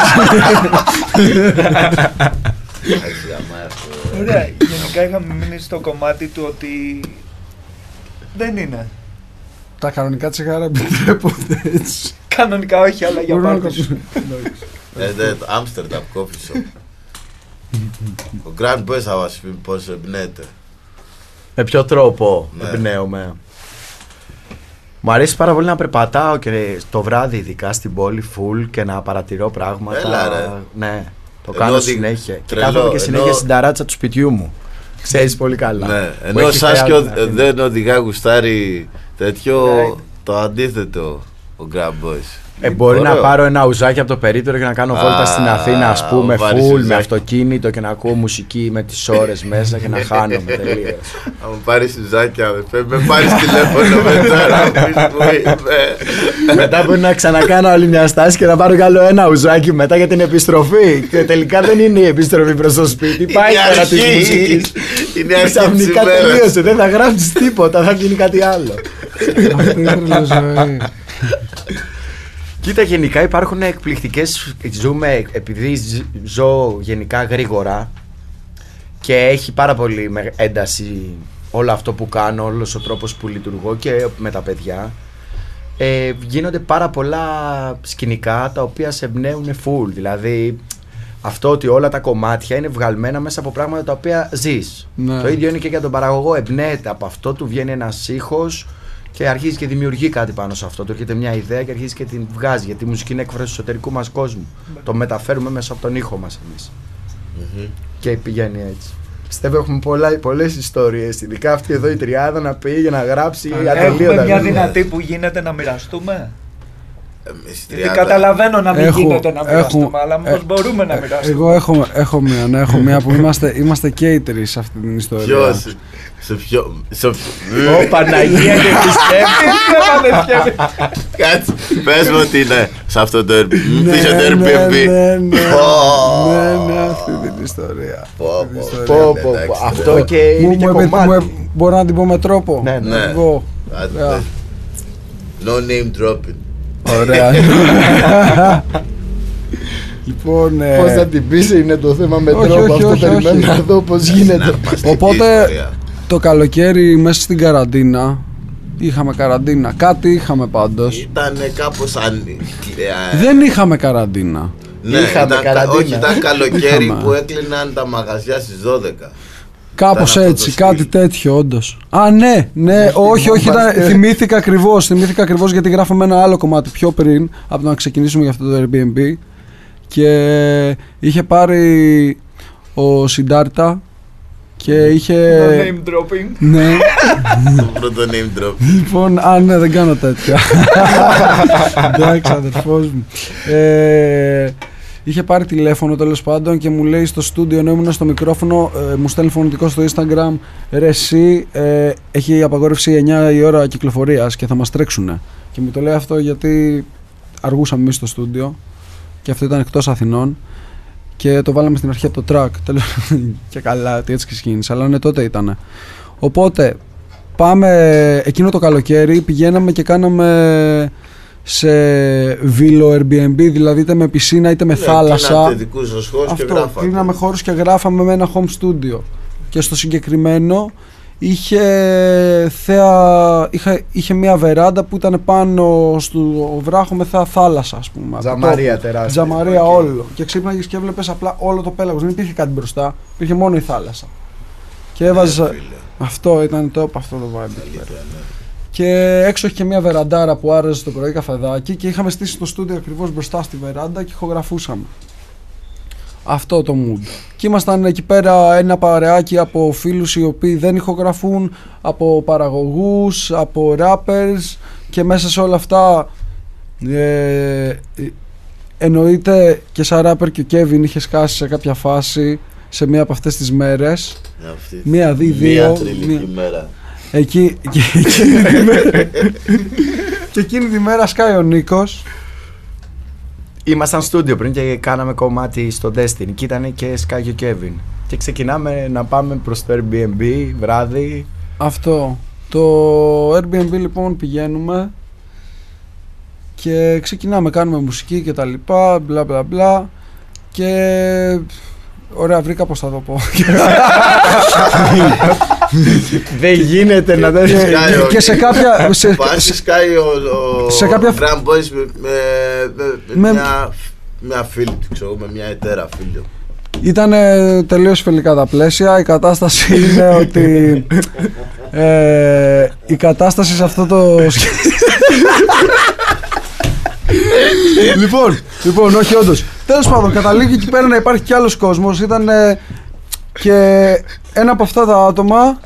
Εντάξει, άμα αυτό. Ωραία, γενικά είχαμε μείνει στο κομμάτι του ότι δεν είναι. Τα κανονικά τσιγάρα επιτρέπονται έτσι. Κανονικά όχι, αλλά για Μπορούμε να πάρτι σου. Το Amsterdam Coffee Shop. Ο Grand Boys θα μας πει πώς εμπνέεται. Με ποιο τρόπο Ναι. εμπνέομαι. Μου αρέσει πάρα πολύ να περπατάω και το βράδυ ειδικά στην πόλη full και να παρατηρώ πράγματα. Έλα, ρε. Ναι, το Ενώ κάνω ότι συνέχεια. Και τρελό, κάθομαι και συνέχεια ενώ- στην ταράτσα του σπιτιού μου. Ξέρεις πολύ καλά. Ναι, Που ενώ έχει Σάσκιο χρειάζεται να φύγει. δεν οδηγά γουστάρει τέτοιο, Ναι. το αντίθετο ο Grand Boys. Μπορεί να Ωραίο. πάρω ένα ουζάκι από το περίπτερο και να κάνω βόλτα στην Αθήνα, ας πούμε, βάλεις full με ουζάκι. αυτοκίνητο και να ακούω μουσική με τις ώρες μέσα και να χάνομαι τελείως. Αν μου πάρεις ζάκια, με πάρεις τηλέφωνο μετά να πεις που είμαι. Μετά μπορεί να ξανακάνω άλλη μια στάση και να πάρω κι άλλο ένα ουζάκι μετά για την επιστροφή. Και τελικά δεν είναι η επιστροφή προς το σπίτι. Πάει Είναι πέρα της αρχή. μουσικής. Είναι αρχή της Ξαφνικά ημέρας. τελείωσε. Δεν θα γράψεις τίποτα. Θα γίνει κάτι άλλο. Αυτή είναι η ζωή. Κοίτα, γενικά υπάρχουν εκπληκτικές. Επειδή ζω γενικά γρήγορα και έχει πάρα πολύ ένταση όλο αυτό που κάνω, όλος ο τρόπος που λειτουργώ και με τα παιδιά. Γίνονται πάρα πολλά σκηνικά τα οποία σε εμπνέουν full. Δηλαδή αυτό ότι όλα τα κομμάτια είναι βγαλμένα μέσα από πράγματα τα οποία ζεις. Ναι. Το ίδιο είναι και για τον παραγωγό. Εμπνέεται από αυτό, του βγαίνει ένας ήχος και αρχίζει και δημιουργεί κάτι πάνω σε αυτό. Του έρχεται μια ιδέα και αρχίζει και την βγάζει. Γιατί η μουσική είναι έκφραση του εσωτερικού μας κόσμου. Το μεταφέρουμε μέσα από τον ήχο μας εμείς. Και πηγαίνει έτσι. Πιστεύω έχουμε πολλές ιστορίες. Ειδικά αυτή εδώ η τριάδα να πει για να γράψει ατελείωτα. Έχουμε μια βιβλία. δυνατή που γίνεται να μοιραστούμε. Εμείς Γιατί τριάδα. καταλαβαίνω να μην Έχω- γίνεται να μοιραστούμε, έχω- αλλά μήπως μπορούμε να μοιραστούμε. Εγώ έχω μία που είμαστε caterers σε αυτή την ιστορία. Ποιος, σε ποιο, Ω Παναγία και τη σκέφτη. Κάτσε, πες μου ότι είναι σε αυτό το Airbnb. Πεις το Ναι, Airbnb. ναι, αυτή την ιστορία. Πω, Την πω. ιστορία. Πω, πω, Εντάξει, πω. Αυτό τώρα. και είναι και κομμάτι. Μπορώ να την πω με τρόπο. Ναι, ναι. Να την πω. Άντε, Ωραία. πες. No name dropping. Ωραία. Λοιπόν, Πώς θα την πεις είναι το θέμα με όχι, τρόπο. όχι, Αυτό όχι, περιμένω όχι. να δω πώς γίνεται. Συναρπαστική Οπότε ιστορία. το καλοκαίρι μέσα στην καραντίνα είχαμε καραντίνα. Κάτι είχαμε πάντως. Ήτανε κάπως Δεν είχαμε καραντίνα. Ναι, Είχαμε καραντίνα. όχι, ήταν καλοκαίρι Είχαμε. που έκλειναν τα μαγαζιά στις 12. Κάπως αυτό το έτσι, στυλ. κάτι τέτοιο όντως. Α, ναι, όχι, θυμήθηκα ακριβώς γιατί γράφαμε ένα άλλο κομμάτι πιο πριν από το να ξεκινήσουμε για αυτό το Airbnb και είχε πάρει ο Σιντάρτα και είχε... No name dropping. Ναι, Το πρώτο name drop. λοιπόν, ναι, δεν κάνω τέτοια. Εντάξει, αδερφός μου. Είχε πάρει τηλέφωνο τέλος πάντων και μου λέει στο στούντιο, ενώ ήμουν στο μικρόφωνο, μου στέλνει φωνητικό στο Instagram, ρε εσύ, έχει απαγόρευση 9 η ώρα κυκλοφορίας και θα μας τρέξουνε. Και μου το λέει αυτό γιατί αργούσαμε εμείς στο στούντιο και αυτό ήταν εκτός Αθηνών και το βάλαμε στην αρχή από το track. Τέλος, και καλά, τι έτσι και σκήνης, αλλά ναι, τότε ήτανε. Οπότε πάμε εκείνο το καλοκαίρι, πηγαίναμε και κάναμε σε βίλο Airbnb, δηλαδή είτε με πισίνα είτε με θάλασσα. Κλείνατε δικούς σας χώρους και Αυτό, γράφατε. κλείναμε χώρους και γράφαμε με ένα home studio. Και στο συγκεκριμένο είχε μια βεράντα που ήταν πάνω στο βράχο με θάλασσα, ας πούμε. Τζαμαρία τεράστια. Τζαμαρία όλο. Και ξύπναγες και έβλεπες απλά όλο το πέλαγος. Δεν υπήρχε κάτι μπροστά, υπήρχε μόνο η θάλασσα. Και έβαζα. φίλε. Αυτό ήταν top, αυτό το vibe. εκεί πέρα. Και έξω έχει και μια βεραντάρα που άρεσε το πρωί καφεδάκι και είχαμε στήσει το στούντιο ακριβώς μπροστά στη βεράντα και ηχογραφούσαμε. Αυτό το mood. Και ήμασταν εκεί πέρα ένα παρεάκι από φίλους οι οποίοι δεν ηχογραφούν, από παραγωγούς, από rappers, και μέσα σε όλα αυτά εννοείται και σαν rapper και ο Kevin είχε σκάσει σε κάποια φάση σε μία από αυτές τις μέρες. Μία, δύο. τριλική μέρα. Και εκείνη τη μέρα σκάει ο Νίκος. Ήμασταν στούντιο πριν και κάναμε κομμάτι στο Destiny και ήταν και σκάει και ο Kevin. Και ξεκινάμε να πάμε προς το Airbnb βράδυ. Αυτό. Το Airbnb λοιπόν πηγαίνουμε και ξεκινάμε, κάνουμε μουσική και τα λοιπά, μπλα μπλα μπλα. Και ωραία, βρήκα πώς θα το πω. Δεν γίνεται να δεν και σε κάποια. Πάση σκάει ο Grand Boys με μια φίλη του, ξέρω, με μια εταίρα φίλη. Ήταν τελείως φιλικά τα πλαίσια. Η κατάσταση είναι ότι η κατάσταση σε αυτό το λοιπόν, όχι όντως. Τέλος πάντων, καταλήγει εκεί πέρα να υπάρχει κι άλλος κόσμος. Ήταν και ένα από αυτά τα άτομα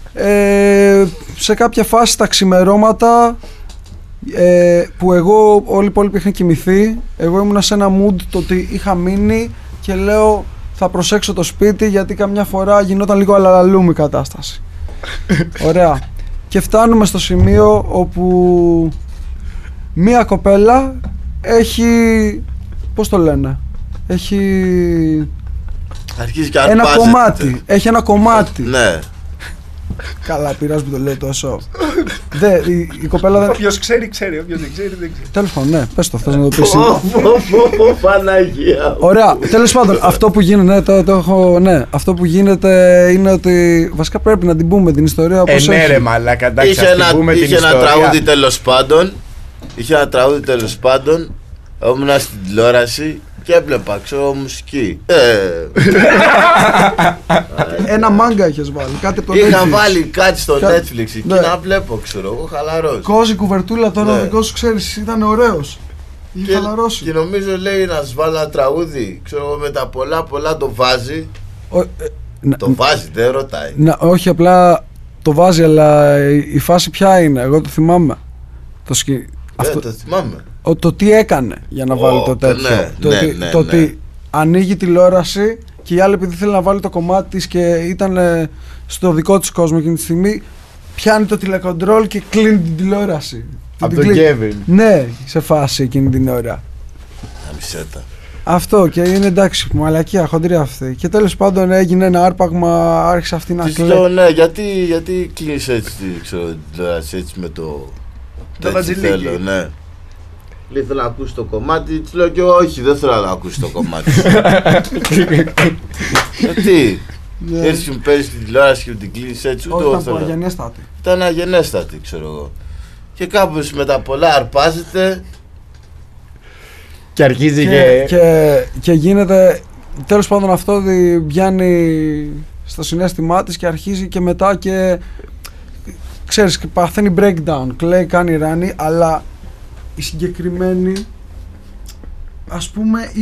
σε κάποια φάση τα ξημερώματα που εγώ, όλοι οι υπόλοιποι είχαν κοιμηθεί, εγώ ήμουνα σε ένα mood το ότι είχα μείνει και λέω θα προσέξω το σπίτι γιατί καμιά φορά γινόταν λίγο αλαλαλούμη η κατάσταση. Ωραία. Και φτάνουμε στο σημείο όπου μία κοπέλα έχει, πώς το λένε, έχει αρχίζει και ένα κομμάτι. Έχει ένα κομμάτι. Ναι. Καλά, πειράζει που το λέω τόσο. Η κοπέλα δεν. Όποιος ξέρει, ξέρει. Όποιος δεν ξέρει, δεν ξέρει. Τέλος πάντων, ναι, πες το, θες να το πεις. Παναγία. Ωραία, τέλος πάντων, αυτό που γίνεται, ναι, αυτό που γίνεται είναι ότι βασικά πρέπει να την πούμε την ιστορία όπως έχει. Ναι ρε μαλάκα, εντάξει, είχε ένα τραγούδι τέλος πάντων. Είχε ένα τραγούδι τέλος πάντων. Ήμουν στην τηλεόραση και έβλεπα, ξέρω, μουσική. Ένα μάγκα είχες βάλει, κάτι από το Είχα βάλει κάτι στο Netflix και να βλέπω, ξέρω, εγώ χαλαρός. Κόζη κουβερτούλα τώρα, ο δικός σου ξέρεις, ήταν ωραίος. Είχε χαλαρώσει. Και νομίζω λέει να σου βάλω ένα τραγούδι, ξέρω, με τα πολλά το βάζει. Το βάζει, δεν ρωτάει. Όχι, απλά το βάζει, αλλά η φάση ποια είναι, εγώ το θυμάμαι. Το θυμάμαι. Το τι έκανε για να βάλει το τέτοιο. Το ότι ανοίγει τηλεόραση και η άλλη, επειδή θέλει να βάλει το κομμάτι της και ήταν στο δικό της κόσμο εκείνη τη στιγμή, πιάνει το τηλεκοντρόλ και κλείνει την τηλεόραση. Από τον Kevin. Ναι, σε φάση εκείνη την ώρα. Αμισέτα. Αυτό, και είναι εντάξει, μαλακία, χοντρή αυτή. Και τέλος πάντων έγινε ένα άρπαγμα, άρχισε αυτή να κλαίει. Λέω ναι, γιατί κλείνεις έτσι, ξέρω, την τηλεόραση έτσι με το βατζιλίκι. Ναι. Λέει θέλω να ακούσει το κομμάτι, της λέω και όχι, δεν θέλω να ακούσει το κομμάτι. Γιατί έρθεις και μου παίρνεις την τηλεόραση και μου την κλείνεις έτσι, ούτε εγώ θέλω. Ήταν αγενέστατη, ξέρω εγώ. Και κάπως με τα πολλά αρπάζεται. Και αρχίζει και γίνεται, τέλος πάντων αυτό βγαίνει στο συναίσθημά της και αρχίζει και μετά και ξέρεις, παθαίνει breakdown, κλαίει, κάνει ράνι, αλλά η συγκεκριμένη, ας πούμε,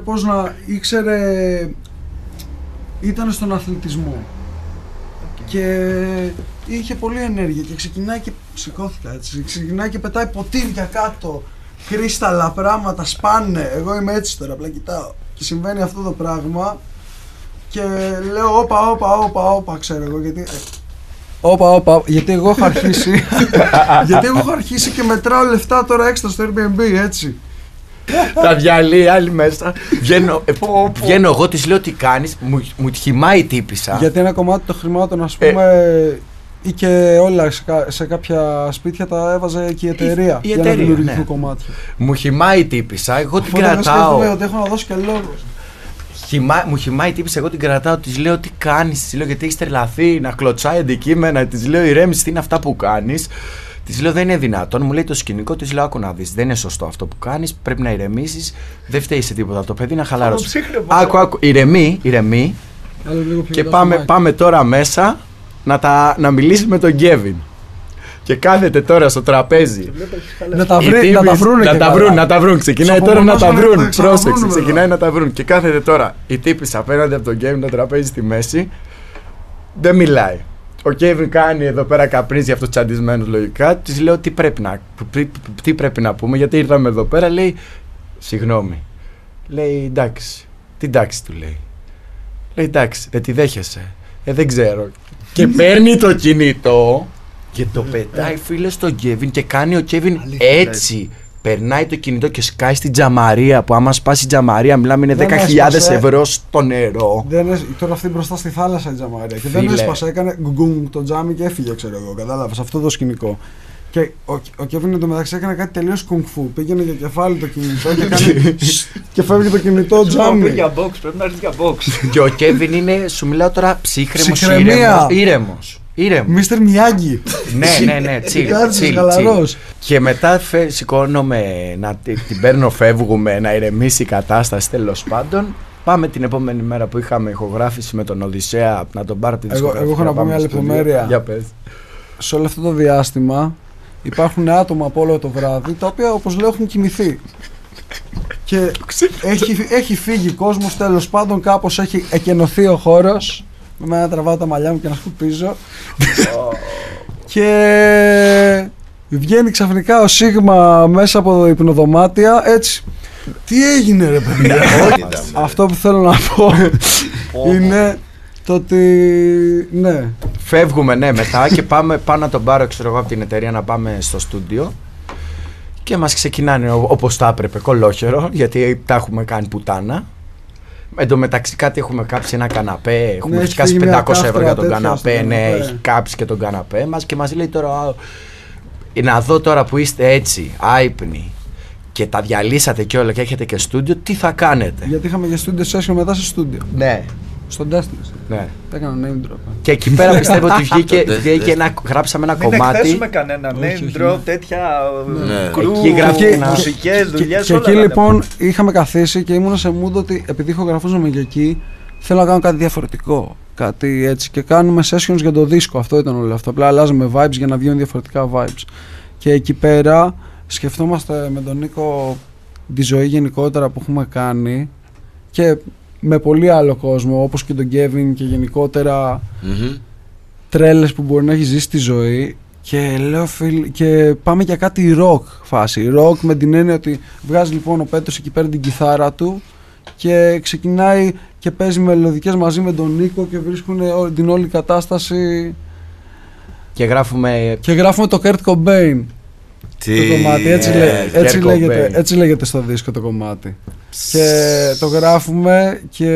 ήταν στον αθλητισμό και είχε πολλή ενέργεια και ξεκινάει και σηκώθηκα έτσι, ξεκινάει και πετάει ποτήρια κάτω, κρίσταλα, πράγματα, σπάνε, εγώ είμαι έτσι τώρα, απλά κοιτάω και συμβαίνει αυτό το πράγμα και λέω όπα, ξέρω εγώ, γιατί γιατί εγώ έχω αρχίσει και μετράω λεφτά τώρα έξτρα στο Airbnb, έτσι. Τα διαλύει άλλη μέσα. Βγαίνω εγώ, της λέω τι κάνεις, μου χυμάει η τύπισσα. Γιατί ένα κομμάτι των χρημάτων, ας πούμε, ή και όλα σε κάποια σπίτια τα έβαζε και η εταιρεία για να δημιουργηθούν κομμάτια. Μου χυμάει η τύπισσα, εγώ την κρατάω. Ότι έχω να δώσω και λόγο. Μου χυμάει η τύπισσα, εγώ την κρατάω, της λέω τι κάνεις, της λέω γιατί έχεις τρελαθεί να κλωτσάει αντικείμενα, της λέω ηρέμηση, τι είναι αυτά που κάνεις. Της λέω δεν είναι δυνατόν, μου λέει το σκηνικό, της λέω άκου να δεις, δεν είναι σωστό αυτό που κάνεις, πρέπει να ηρεμήσεις, δεν φταίει σε τίποτα το παιδί, να χαλαρώσει. Άκου, ηρεμεί και πάμε τώρα μέσα να μιλήσεις με τον Kevin. Και κάθεται τώρα στο τραπέζι. Να τα βρουν. Ξεκινάει τώρα να τα βρουν. Πρόσεξε, ξεκινάει να τα βρουν. Και κάθεται τώρα η τύπισσα απέναντι από τον Kevin, το τραπέζι στη μέση. Δεν μιλάει. Ο Kevin κάνει εδώ πέρα καπνίζει αυτό τσαντισμένο λογικά. Τη λέω τι πρέπει να πούμε, γιατί ήρθαμε εδώ πέρα. Λέει συγγνώμη. Λέει εντάξει. Τι εντάξει του λέει. Λέει εντάξει, δεν τη δέχεσαι. Δεν ξέρω. Και παίρνει το κινητό και το πετάει φίλε στον Kevin και κάνει ο Kevin έτσι. Περνάει το κινητό και σκάει στην τζαμαρία. Που άμα σπάσει η τζαμαρία, μιλάμε είναι 10.000 ευρώ στο νερό. Τώρα αυτή μπροστά στη θάλασσα η τζαμαρία. Και δεν έσπασε, έκανε γκουγγουμ το τζάμι και έφυγε, ξέρω εγώ. Κατάλαβε αυτό το σκηνικό. Και ο Kevin εντωμεταξύ έκανε κάτι τελείως κουνγκ-φου. Πήγαινε για κεφάλι το κινητό και έκανε. Και φεύγει το κινητό τζάμι. Πρέπει για box, πρέπει να έρθει για box. Και ο Kevin είναι, σου μιλάω τώρα, ψύχρεμος, ήρεμος. Μίστερ Μιάγκη. Ναι, τσιλ. Και μετά σηκώνομαι, την παίρνω, φεύγουμε, να ηρεμήσει η κατάσταση τέλος πάντων. Πάμε την επόμενη μέρα που είχαμε ηχογράφηση με τον Οδυσσέα να τον πάρω από τη δισκογραφία. Εγώ έχω να πω μια λεπτομέρεια. Για πες. Σε όλο αυτό το διάστημα υπάρχουν άτομα από όλο το βράδυ τα οποία, όπως λέω, έχουν κοιμηθεί. Και έχει φύγει κόσμος, τέλος πάντων, κάπως έχει εκενωθεί ο χώρος. Με μένα τραβάω τα μαλλιά μου και να σκουπίζω. Και βγαίνει ξαφνικά ο Σίγμα μέσα από υπνοδωμάτια έτσι. Τι έγινε ρε παιδιά? Αυτό που θέλω να πω είναι το ότι ναι. Φεύγουμε μετά και πάμε να τον πάρω, ξέρω εγώ, από την εταιρεία να πάμε στο στούντιο. Και μας ξεκινάνε όπως τα έπρεπε, κολόχερο, γιατί τα έχουμε κάνει πουτάνα. Εν τω μεταξύ κάτι έχουμε κάψει ένα καναπέ, έχουμε σκάσει 500 ευρώ για τον καναπέ, ναι, έχει κάψει και τον καναπέ μας και μας λέει τώρα να δω τώρα που είστε έτσι, άυπνοι και τα διαλύσατε και όλα και έχετε και στούντιο, τι θα κάνετε? Γιατί είχαμε και στούντιο session μετά σε στούντιο. Ναι. Στον Destiny. Ναι. Έκανα name drop. Και εκεί πέρα πιστεύω ότι βγήκε γράψαμε ένα κομμάτι. Μην εκθέσουμε κανένα name drop, τέτοια κρού, μουσικές, δουλειές. Και εκεί λοιπόν είχαμε καθίσει και ήμουν σε mood ότι επειδή ηχογραφούσαμε και εκεί, θέλω να κάνω κάτι διαφορετικό. Κάτι έτσι. Και κάνουμε sessions για το δίσκο. Αυτό ήταν όλο αυτό. Απλά αλλάζουμε vibes για να βγαίνουν διαφορετικά vibes. Και εκεί πέρα σκεφτόμαστε με τον Νίκο τη ζωή γενικότερα που έχουμε κάνει και με πολύ άλλο κόσμο, όπως και τον Kevin και γενικότερα τρέλες που μπορεί να έχει ζήσει τη ζωή. Και λέω και πάμε για κάτι rock φάση. Rock με την έννοια ότι βγάζει λοιπόν ο Πέτρος εκεί πέρα την κιθάρα του και ξεκινάει και παίζει μελωδικές μαζί με τον Νίκο και βρίσκουν την όλη κατάσταση. Και γράφουμε το Kurt Cobain. Το κομμάτι, έτσι λέγεται στο δίσκο το κομμάτι. Και το γράφουμε και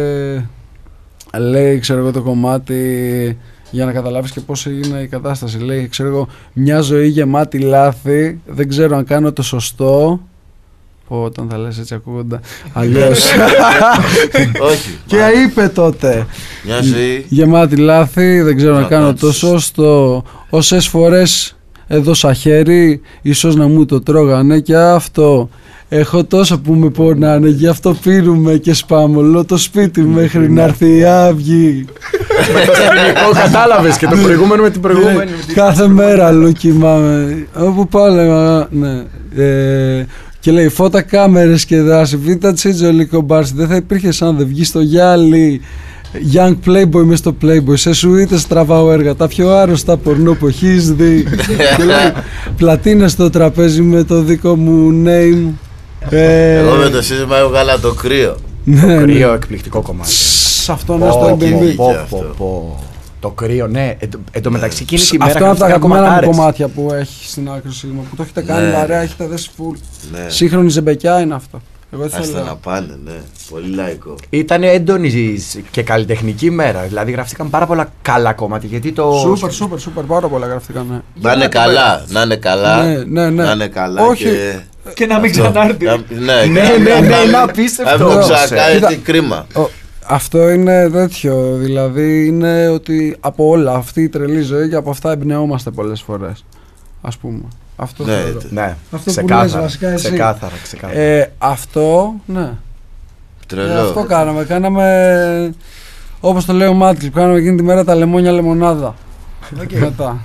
λέει, ξέρω εγώ, το κομμάτι, για να καταλάβεις και πώς είναι η κατάσταση. Λέει, ξέρω εγώ, μια ζωή γεμάτη λάθη, δεν ξέρω αν κάνω το σωστό. Όταν θα λες έτσι ακούγοντα αλλιώς. Όχι. Και είπε τότε, μια ζωή γεμάτη λάθη, δεν ξέρω αν κάνω το σωστό. Όσες φορές έδωσα χέρι, ίσως να μου το τρώγανε και αυτό. Έχω τόσο που με πονάνε, γι' αυτό πήρουμε και σπάμε όλο το σπίτι μέχρι να έρθει η αυγή. Κατάλαβες και το προηγούμενο με την προηγούμενη. Κάθε μέρα αλλού κοιμάμαι. Όπου πάλι, ναι. Και λέει φώτα, κάμερες και δράση. Β' τσίτζολι κομπάρση. Δεν θα υπήρχε αν δεν βγει στο γυάλι. Young Playboy μες στο Playboy. Σε σουίτες τραβάω έργα. Τα πιο άρρωστα πορνό που έχεις δει. Και λέει πλατίνες στο τραπέζι με το δικό μου name. Εγώ με το σύστημα έβγαλα το κρύο. Το κρύο, εκπληκτικό κομμάτι. Σε αυτό να στο Airbnb. Το κρύο, ναι. Εν τω μεταξύ εκείνη τη μέρα. Αυτό είναι από τα αγαπημένα μου κομμάτια που έχει στην άκρη Σίγμα. Που το έχετε κάνει παρέα, έχετε δέσει full. Σύγχρονη ζεμπεκιά είναι αυτό. Άστα να πάνε, ναι. Πολύ λαϊκό. Ήταν έντονη και καλλιτεχνική μέρα. Δηλαδή γραφτήκαν πάρα πολλά καλά κομμάτια. Γιατί το. Σούπερ, πάρα πολλά γραφτήκαν. Να είναι καλά. Να είναι καλά. Ναι. Να είναι καλά. Όχι. Και να μην ξανάρθει. Ναι, να απίστευτο. Αυτό ξανακάνει κρίμα. Αυτό είναι τέτοιο. Δηλαδή είναι ότι από όλα αυτή η τρελή ζωή και από αυτά εμπνεόμαστε πολλές φορές. Ας πούμε. Αυτό ναι. Αυτό που λες βασικά εσύ. Ξεκάθαρα. Αυτό, ναι. Τρελό. Αυτό κάναμε, όπως το λέει ο Μάτκλιπ, κάναμε εκείνη τη μέρα τα λεμόνια λεμονάδα. Μετά.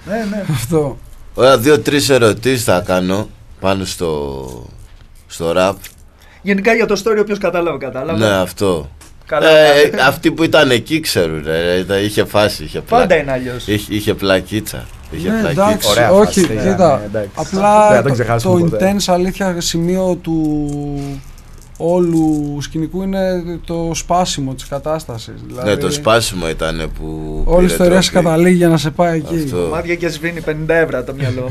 Ναι. Αυτό. Ωραία, 2-3 ερωτήσεις θα κάνω πάνω στο rap. Γενικά για το story, όποιος κατάλαβε. Ναι, αυτό. Καλά. Αυτοί που ήταν εκεί ξέρουν, είχε φάση, είχε πλάκα. Πάντα είναι αλλιώς. Είχε πλακίτσα. Ναι, εντάξει, Ωραία όχι, φάση, κοίτα, ναι, εντάξει. απλά Δεν θα το ξεχάσουμε το ποτέ. intense αλήθεια σημείο του όλου σκηνικού είναι το σπάσιμο της κατάστασης. Δηλαδή, Ναι, το σπάσιμο ήταν που. όλη η πήρε ιστορία σε τρόπη. καταλήγει για να σε πάει εκεί. Αυτό. Μάδια και σβήνει 50 ευρώ το μυαλό.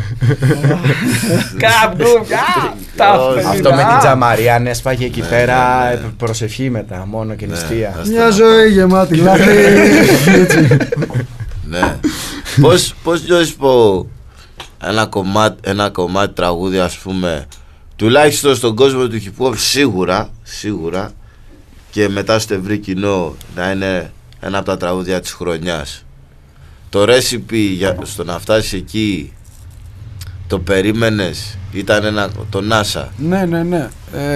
Αυτό με την Τζαμαρία, αν έσπαγε εκεί Ναι, πέρα, ναι, ναι. προσευχή μετά, μόνο και νηστεία. Ναι. Μια ζωή γεμάτη λάθη. Ναι. Πώς νιώθεις που ένα κομμάτι τραγούδι, ας πούμε, τουλάχιστον στον κόσμο του hip hop, σίγουρα και μετά στο ευρύ κοινό να είναι ένα από τα τραγούδια της χρονιάς. Το recipe στο να φτάσει εκεί, το περίμενες, ήταν το NASA. Ναι.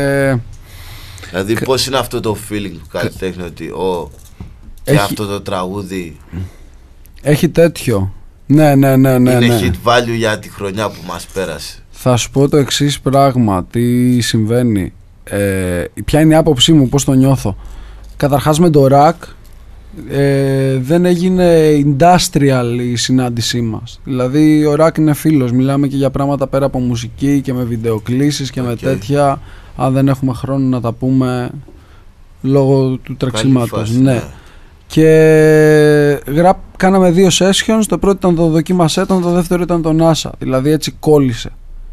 Δηλαδή πώς είναι αυτό το feeling του καλλιτέχνη ότι και αυτό το τραγούδι Έχει τέτοιο. Ναι. είναι hit value για τη χρονιά που μας πέρασε. Θα σου πω το εξής πράγμα, τι συμβαίνει. Ποια είναι η άποψή μου, πώς το νιώθω. Καταρχάς με το ρακ δεν έγινε industrial η συνάντησή μας. Δηλαδή ο ρακ είναι φίλος, μιλάμε και για πράγματα πέρα από μουσική και με βιντεοκλήσεις και με τέτοια. Αν δεν έχουμε χρόνο να τα πούμε λόγω του τρεξίματος. Ναι. Και κάναμε 2 sessions, το πρώτο ήταν το δοκίμασέτον, το δεύτερο ήταν το NASA. Δηλαδή έτσι κόλλησε.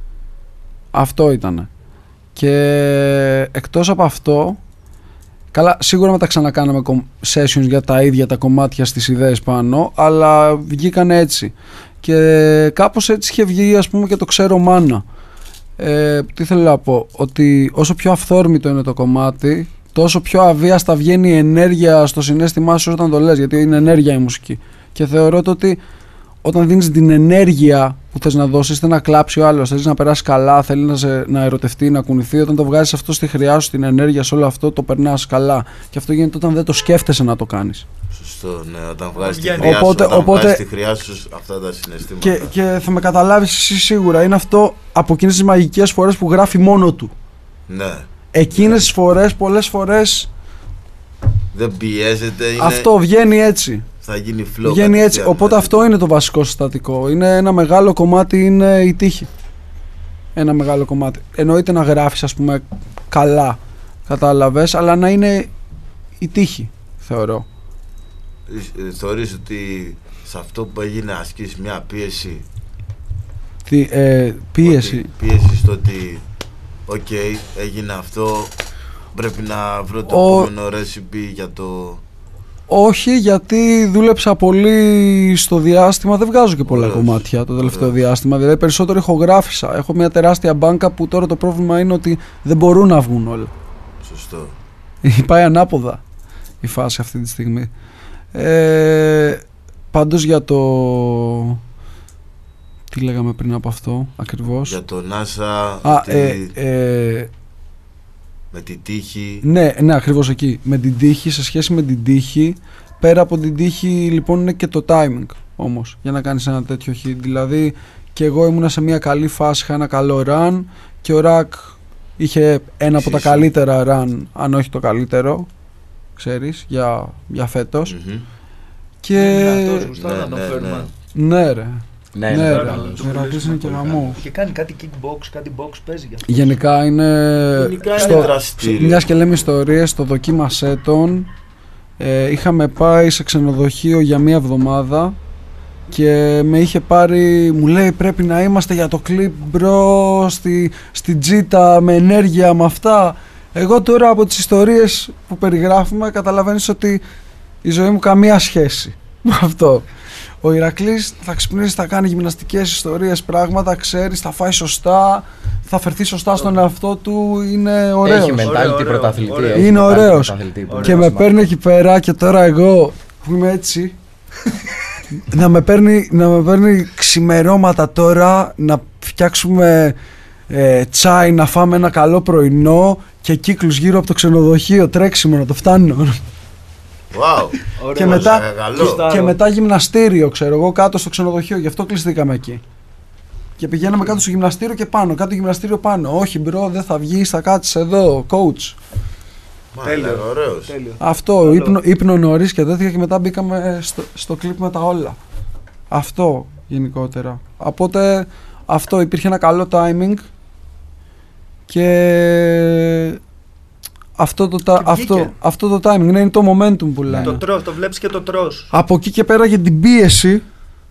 Αυτό ήτανε. Και εκτός από αυτό, καλά, σίγουρα μετά ξανακάναμε sessions για τα ίδια τα κομμάτια στις ιδέες πάνω, αλλά βγήκαν έτσι. Και κάπως έτσι είχε βγει, ας πούμε, και το ξέρω μάνα. Τι θέλω να πω, ότι όσο πιο αυθόρμητο είναι το κομμάτι, τόσο πιο αβίαστα βγαίνει η ενέργεια στο συναίσθημά σου όταν το λες, γιατί είναι ενέργεια η μουσική. Και θεωρώ ότι όταν δίνεις την ενέργεια που θες να δώσεις, είτε να κλάψει ο άλλος, θέλεις να περάσει καλά, θέλει να ερωτευτεί, να κουνηθεί, όταν το βγάζεις αυτό στη χρειά σου, την ενέργεια σε όλο αυτό, το περνάς καλά. Και αυτό γίνεται όταν δεν το σκέφτεσαι να το κάνεις. Σωστό, ναι, όταν βγάζεις τη Οπότε- χρειά σου, οπότε- βγάζεις τη χρειά σου αυτά τα συναισθήματα. Και θα με καταλάβεις εσύ σίγουρα, είναι αυτό από εκείνες τις μαγικές φορές που γράφει μόνο του. Ναι, Εκείνες τις φορές, πολλές φορές, δεν πιέζεται, είναι, αυτό βγαίνει έτσι. θα γίνει flow. Βγαίνει έτσι. κατευθείαν, Οπότε ναι. αυτό είναι το βασικό συστατικό. Είναι ένα μεγάλο κομμάτι, είναι η τύχη. Ένα μεγάλο κομμάτι. Εννοείται να γράφεις, ας πούμε, καλά, κατάλαβες, αλλά να είναι η τύχη, θεωρώ. Θεωρείς ότι σε αυτό που έγινε ασκείς μια πίεση? Πίεση. Πίεση στο ότι έγινε αυτό, πρέπει να βρω το επόμενο recipe για το... Όχι, γιατί δούλεψα πολύ στο διάστημα. Δεν βγάζω και πολλά Ωραίος. κομμάτια το τελευταίο Ωραίος. διάστημα. Δηλαδή περισσότερο ηχογράφησα. Έχω μια τεράστια μπάνκα που τώρα το πρόβλημα είναι ότι δεν μπορούν να βγουν όλα. Σωστό. Πάει ανάποδα η φάση αυτή τη στιγμή. Πάντως για το... Τι λέγαμε πριν από αυτό ακριβώς? Για το NASA, με τη τύχη. Ναι, ακριβώς εκεί. Με την τύχη, σε σχέση με την τύχη, πέρα από την τύχη λοιπόν είναι και το timing όμως για να κάνεις ένα τέτοιο hit. Δηλαδή και εγώ ήμουνα σε μια καλή φάση, είχα ένα καλό run και ο Ρακ είχε ένα από τα καλύτερα run, αν όχι το καλύτερο, ξέρεις, για φέτος. Μμμ. Και... Αυτός γουστάρει να τον φέρνουμε. Ναι ρε. Ναι, Ναι, ναι, ρε. ναι. Ο Ηρακλής είναι και γαμό. Και κάνει κάτι kickbox, κάτι box παίζει γι' αυτό. Γενικά είναι Γενικά είναι δραστήριο. μιας και λέμε ιστορίες, στο δοκίμασέτον είχαμε πάει σε ξενοδοχείο για μία εβδομάδα και με είχε πάρει, μου λέει πρέπει να είμαστε για το κλιπ μπρο στη τζίτα με ενέργεια με αυτά. Εγώ τώρα από τις ιστορίες που περιγράφουμε καταλαβαίνεις ότι η ζωή μου καμία σχέση με αυτό. Ο Ηρακλής θα ξυπνήσει, θα κάνει γυμναστικές ιστορίες, πράγματα, ξέρεις, θα φάει σωστά, θα φερθεί σωστά στον εαυτό του, είναι ωραίος. Έχει mentality πρωταθλητή. ωραίο. έχει Είναι mentality ωραίος. πρωταθλητή που Και είναι με σημαντικό. παίρνει εκεί πέρα και τώρα εγώ που είμαι έτσι να με παίρνει ξημερώματα τώρα να φτιάξουμε τσάι, να φάμε ένα καλό πρωινό και κύκλους γύρω από το ξενοδοχείο, τρέξιμο να το φτάνω. Wow. Και Καλό. μετά γυμναστήριο, ξέρω εγώ, κάτω στο ξενοδοχείο. Γι' αυτό κλειστήκαμε εκεί. Και πηγαίναμε κάτω στο γυμναστήριο και πάνω. Κάτω γυμναστήριο πάνω. Όχι, μπρο, δεν θα βγεις, θα κάτσεις εδώ, coach. Τέλειο. Ωραίος. Αυτό, ύπνο νωρίς και τέτοια, και μετά μπήκαμε στο κλιπ με τα όλα. Αυτό γενικότερα. Οπότε αυτό, υπήρχε ένα καλό timing και αυτό το timing είναι το momentum που λένε. Το βλέπεις και το τρως. Από εκεί και πέρα για την πίεση,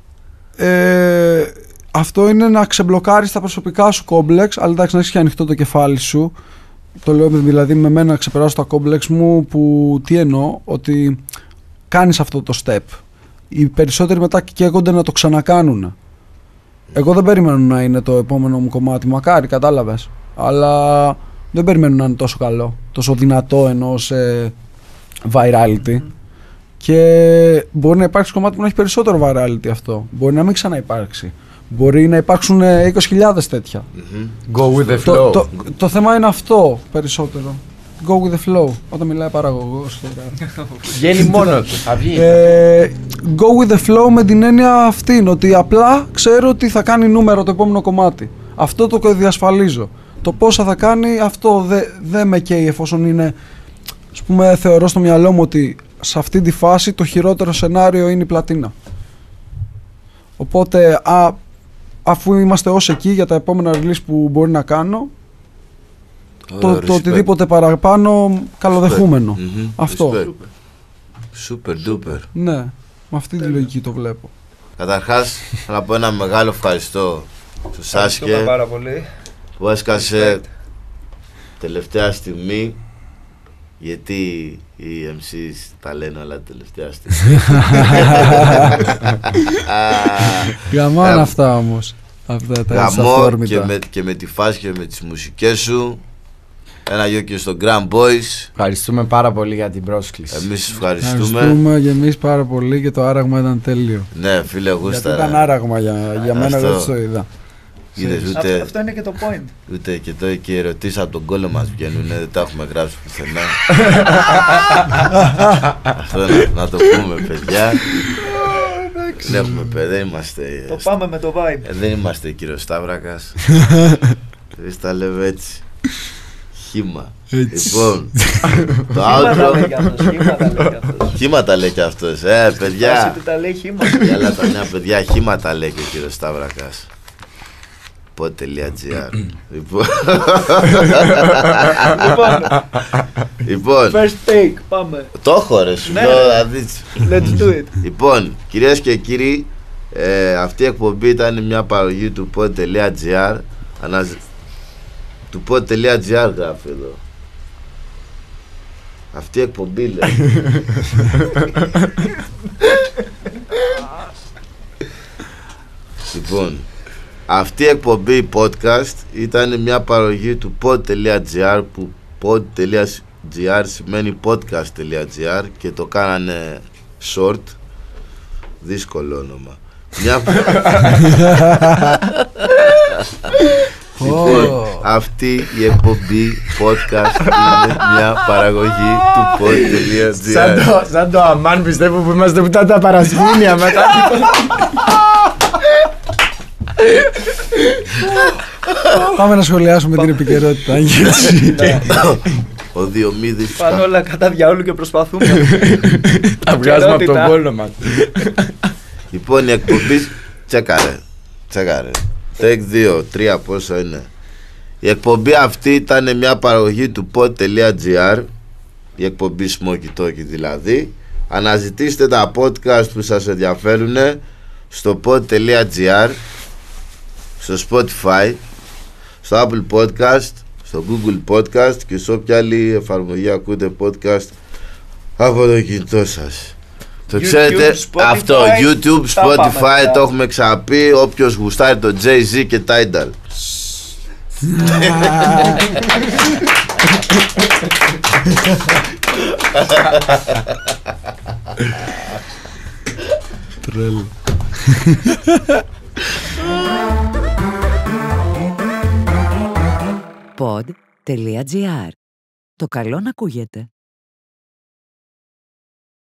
αυτό είναι να ξεμπλοκάρεις τα προσωπικά σου κόμπλεξ, αλλά εντάξει, να έχεις και ανοιχτό το κεφάλι σου. Το λέω δηλαδή με μένα να ξεπεράσω τα κόμπλεξ μου, που τι εννοώ, ότι κάνεις αυτό το step. Οι περισσότεροι μετά καίγονται να το ξανακάνουν. Εγώ δεν περιμένω να είναι το επόμενο μου κομμάτι, μακάρι, κατάλαβες. Αλλά δεν περιμένω να είναι τόσο καλό, τόσο δυνατό εννοώ σε virality. Και μπορεί να υπάρξει κομμάτι που να έχει περισσότερο virality αυτό. Μπορεί να μην ξαναυπάρξει. Μπορεί να υπάρξουν 20.000 τέτοια. Go with the flow. Το θέμα είναι αυτό περισσότερο. Go with the flow. Όταν μιλάει παραγωγός. Βγαίνει μόνο του. Θα βγει. Go with the flow με την έννοια αυτή. Ότι απλά ξέρω ότι θα κάνει νούμερο το επόμενο κομμάτι. Αυτό το διασφαλίζω. Το πόσα θα κάνει, αυτό δεν με καίει, εφόσον είναι. Ας πούμε, θεωρώ στο μυαλό μου ότι σε αυτή τη φάση το χειρότερο σενάριο είναι η πλατίνα. Οπότε αφού είμαστε ως εκεί για τα επόμενα release που μπορεί να κάνω, το οτιδήποτε παραπάνω καλοδεχούμενο. Αυτό. Super duper. Ναι, με αυτή τη λογική το βλέπω. Καταρχάς, να πω ένα μεγάλο ευχαριστώ στο Σάσκε πάρα πολύ που έσκασε τελευταία στιγμή, γιατί οι MCs τα λένε όλα τελευταία στιγμή. Γαμάνε αυτά όμως. Αυτά τα γαμό και με τη φάση και με τις μουσικές σου. Ένα γιο και στο Grand Boys. Ευχαριστούμε πάρα πολύ για την πρόσκληση. Εμείς ευχαριστούμε. Ευχαριστούμε και εμείς πάρα πολύ, και το άραγμα ήταν τέλειο. Ναι, φίλε, γούσταρα. Γιατί ήταν άραγμα για μένα, εγώ το είδα. Αυτό είναι και το point. Ούτε και οι ερωτήσεις από τον κόλλο μας βγαίνουν, δεν τα έχουμε γράψει πουθενά. Αυτό να το πούμε, παιδιά. Δεν έχουμε παιδί, δεν είμαστε. Το πάμε με το vibe. Δεν είμαστε κύριο Σταύρακας. Εμείς τα λέμε έτσι. Χήμα. Λοιπόν, το outro. Χήμα τα λέει κι αυτός. Παιδιά. Τα λέει χήμα. Για άλλα τα νέα παιδιά, χήμα τα λέει και ο κύριος Σταύρακας. Pod.gr. Λοιπόν, first take, πάμε. το έχω ρε, σου λέω να δεις. Let's do it. Λοιπόν, κυρίες και κύριοι, αυτή η εκπομπή ήταν μια παραγωγή του Pod.gr. Του Pod.gr γράφει εδώ. Αυτή η εκπομπή λέει. Λοιπόν, αυτή η εκπομπή podcast ήταν μια παραγωγή του Pod.gr, που Pod.gr σημαίνει podcast.gr και το κάνανε short. Δύσκολο όνομα. Αυτή η εκπομπή podcast είναι μια παραγωγή του Pod.gr. Σαν το αμάν, πιστεύω που είμαστε που τα παρασκήνια μετά. Πάμε να σχολιάσουμε την επικαιρότητα. Ο Διομήδης. Πάνε όλα κατά διαόλου και προσπαθούμε. Τα βγάζουμε από τον κόλλο μας. Λοιπόν, η εκπομπή. Τσέκαρε. Take 2, 3, πόσο είναι. Η εκπομπή αυτή ήταν μια παραγωγή του Pod.gr. Η εκπομπή Smoky Talky δηλαδή. Αναζητήστε τα podcast που σας ενδιαφέρουν στο Pod.gr, στο Spotify, στο Apple Podcast, στο Google Podcast και σε όποια άλλη εφαρμογή ακούτε podcast από το κινητό σας. Το ξέρετε αυτό, YouTube, Spotify, το έχουμε ξαναπεί. Όποιος γουστάρει το Jay-Z και Tidal. Τρέλ. Pod.gr. Το καλό να ακούγεται.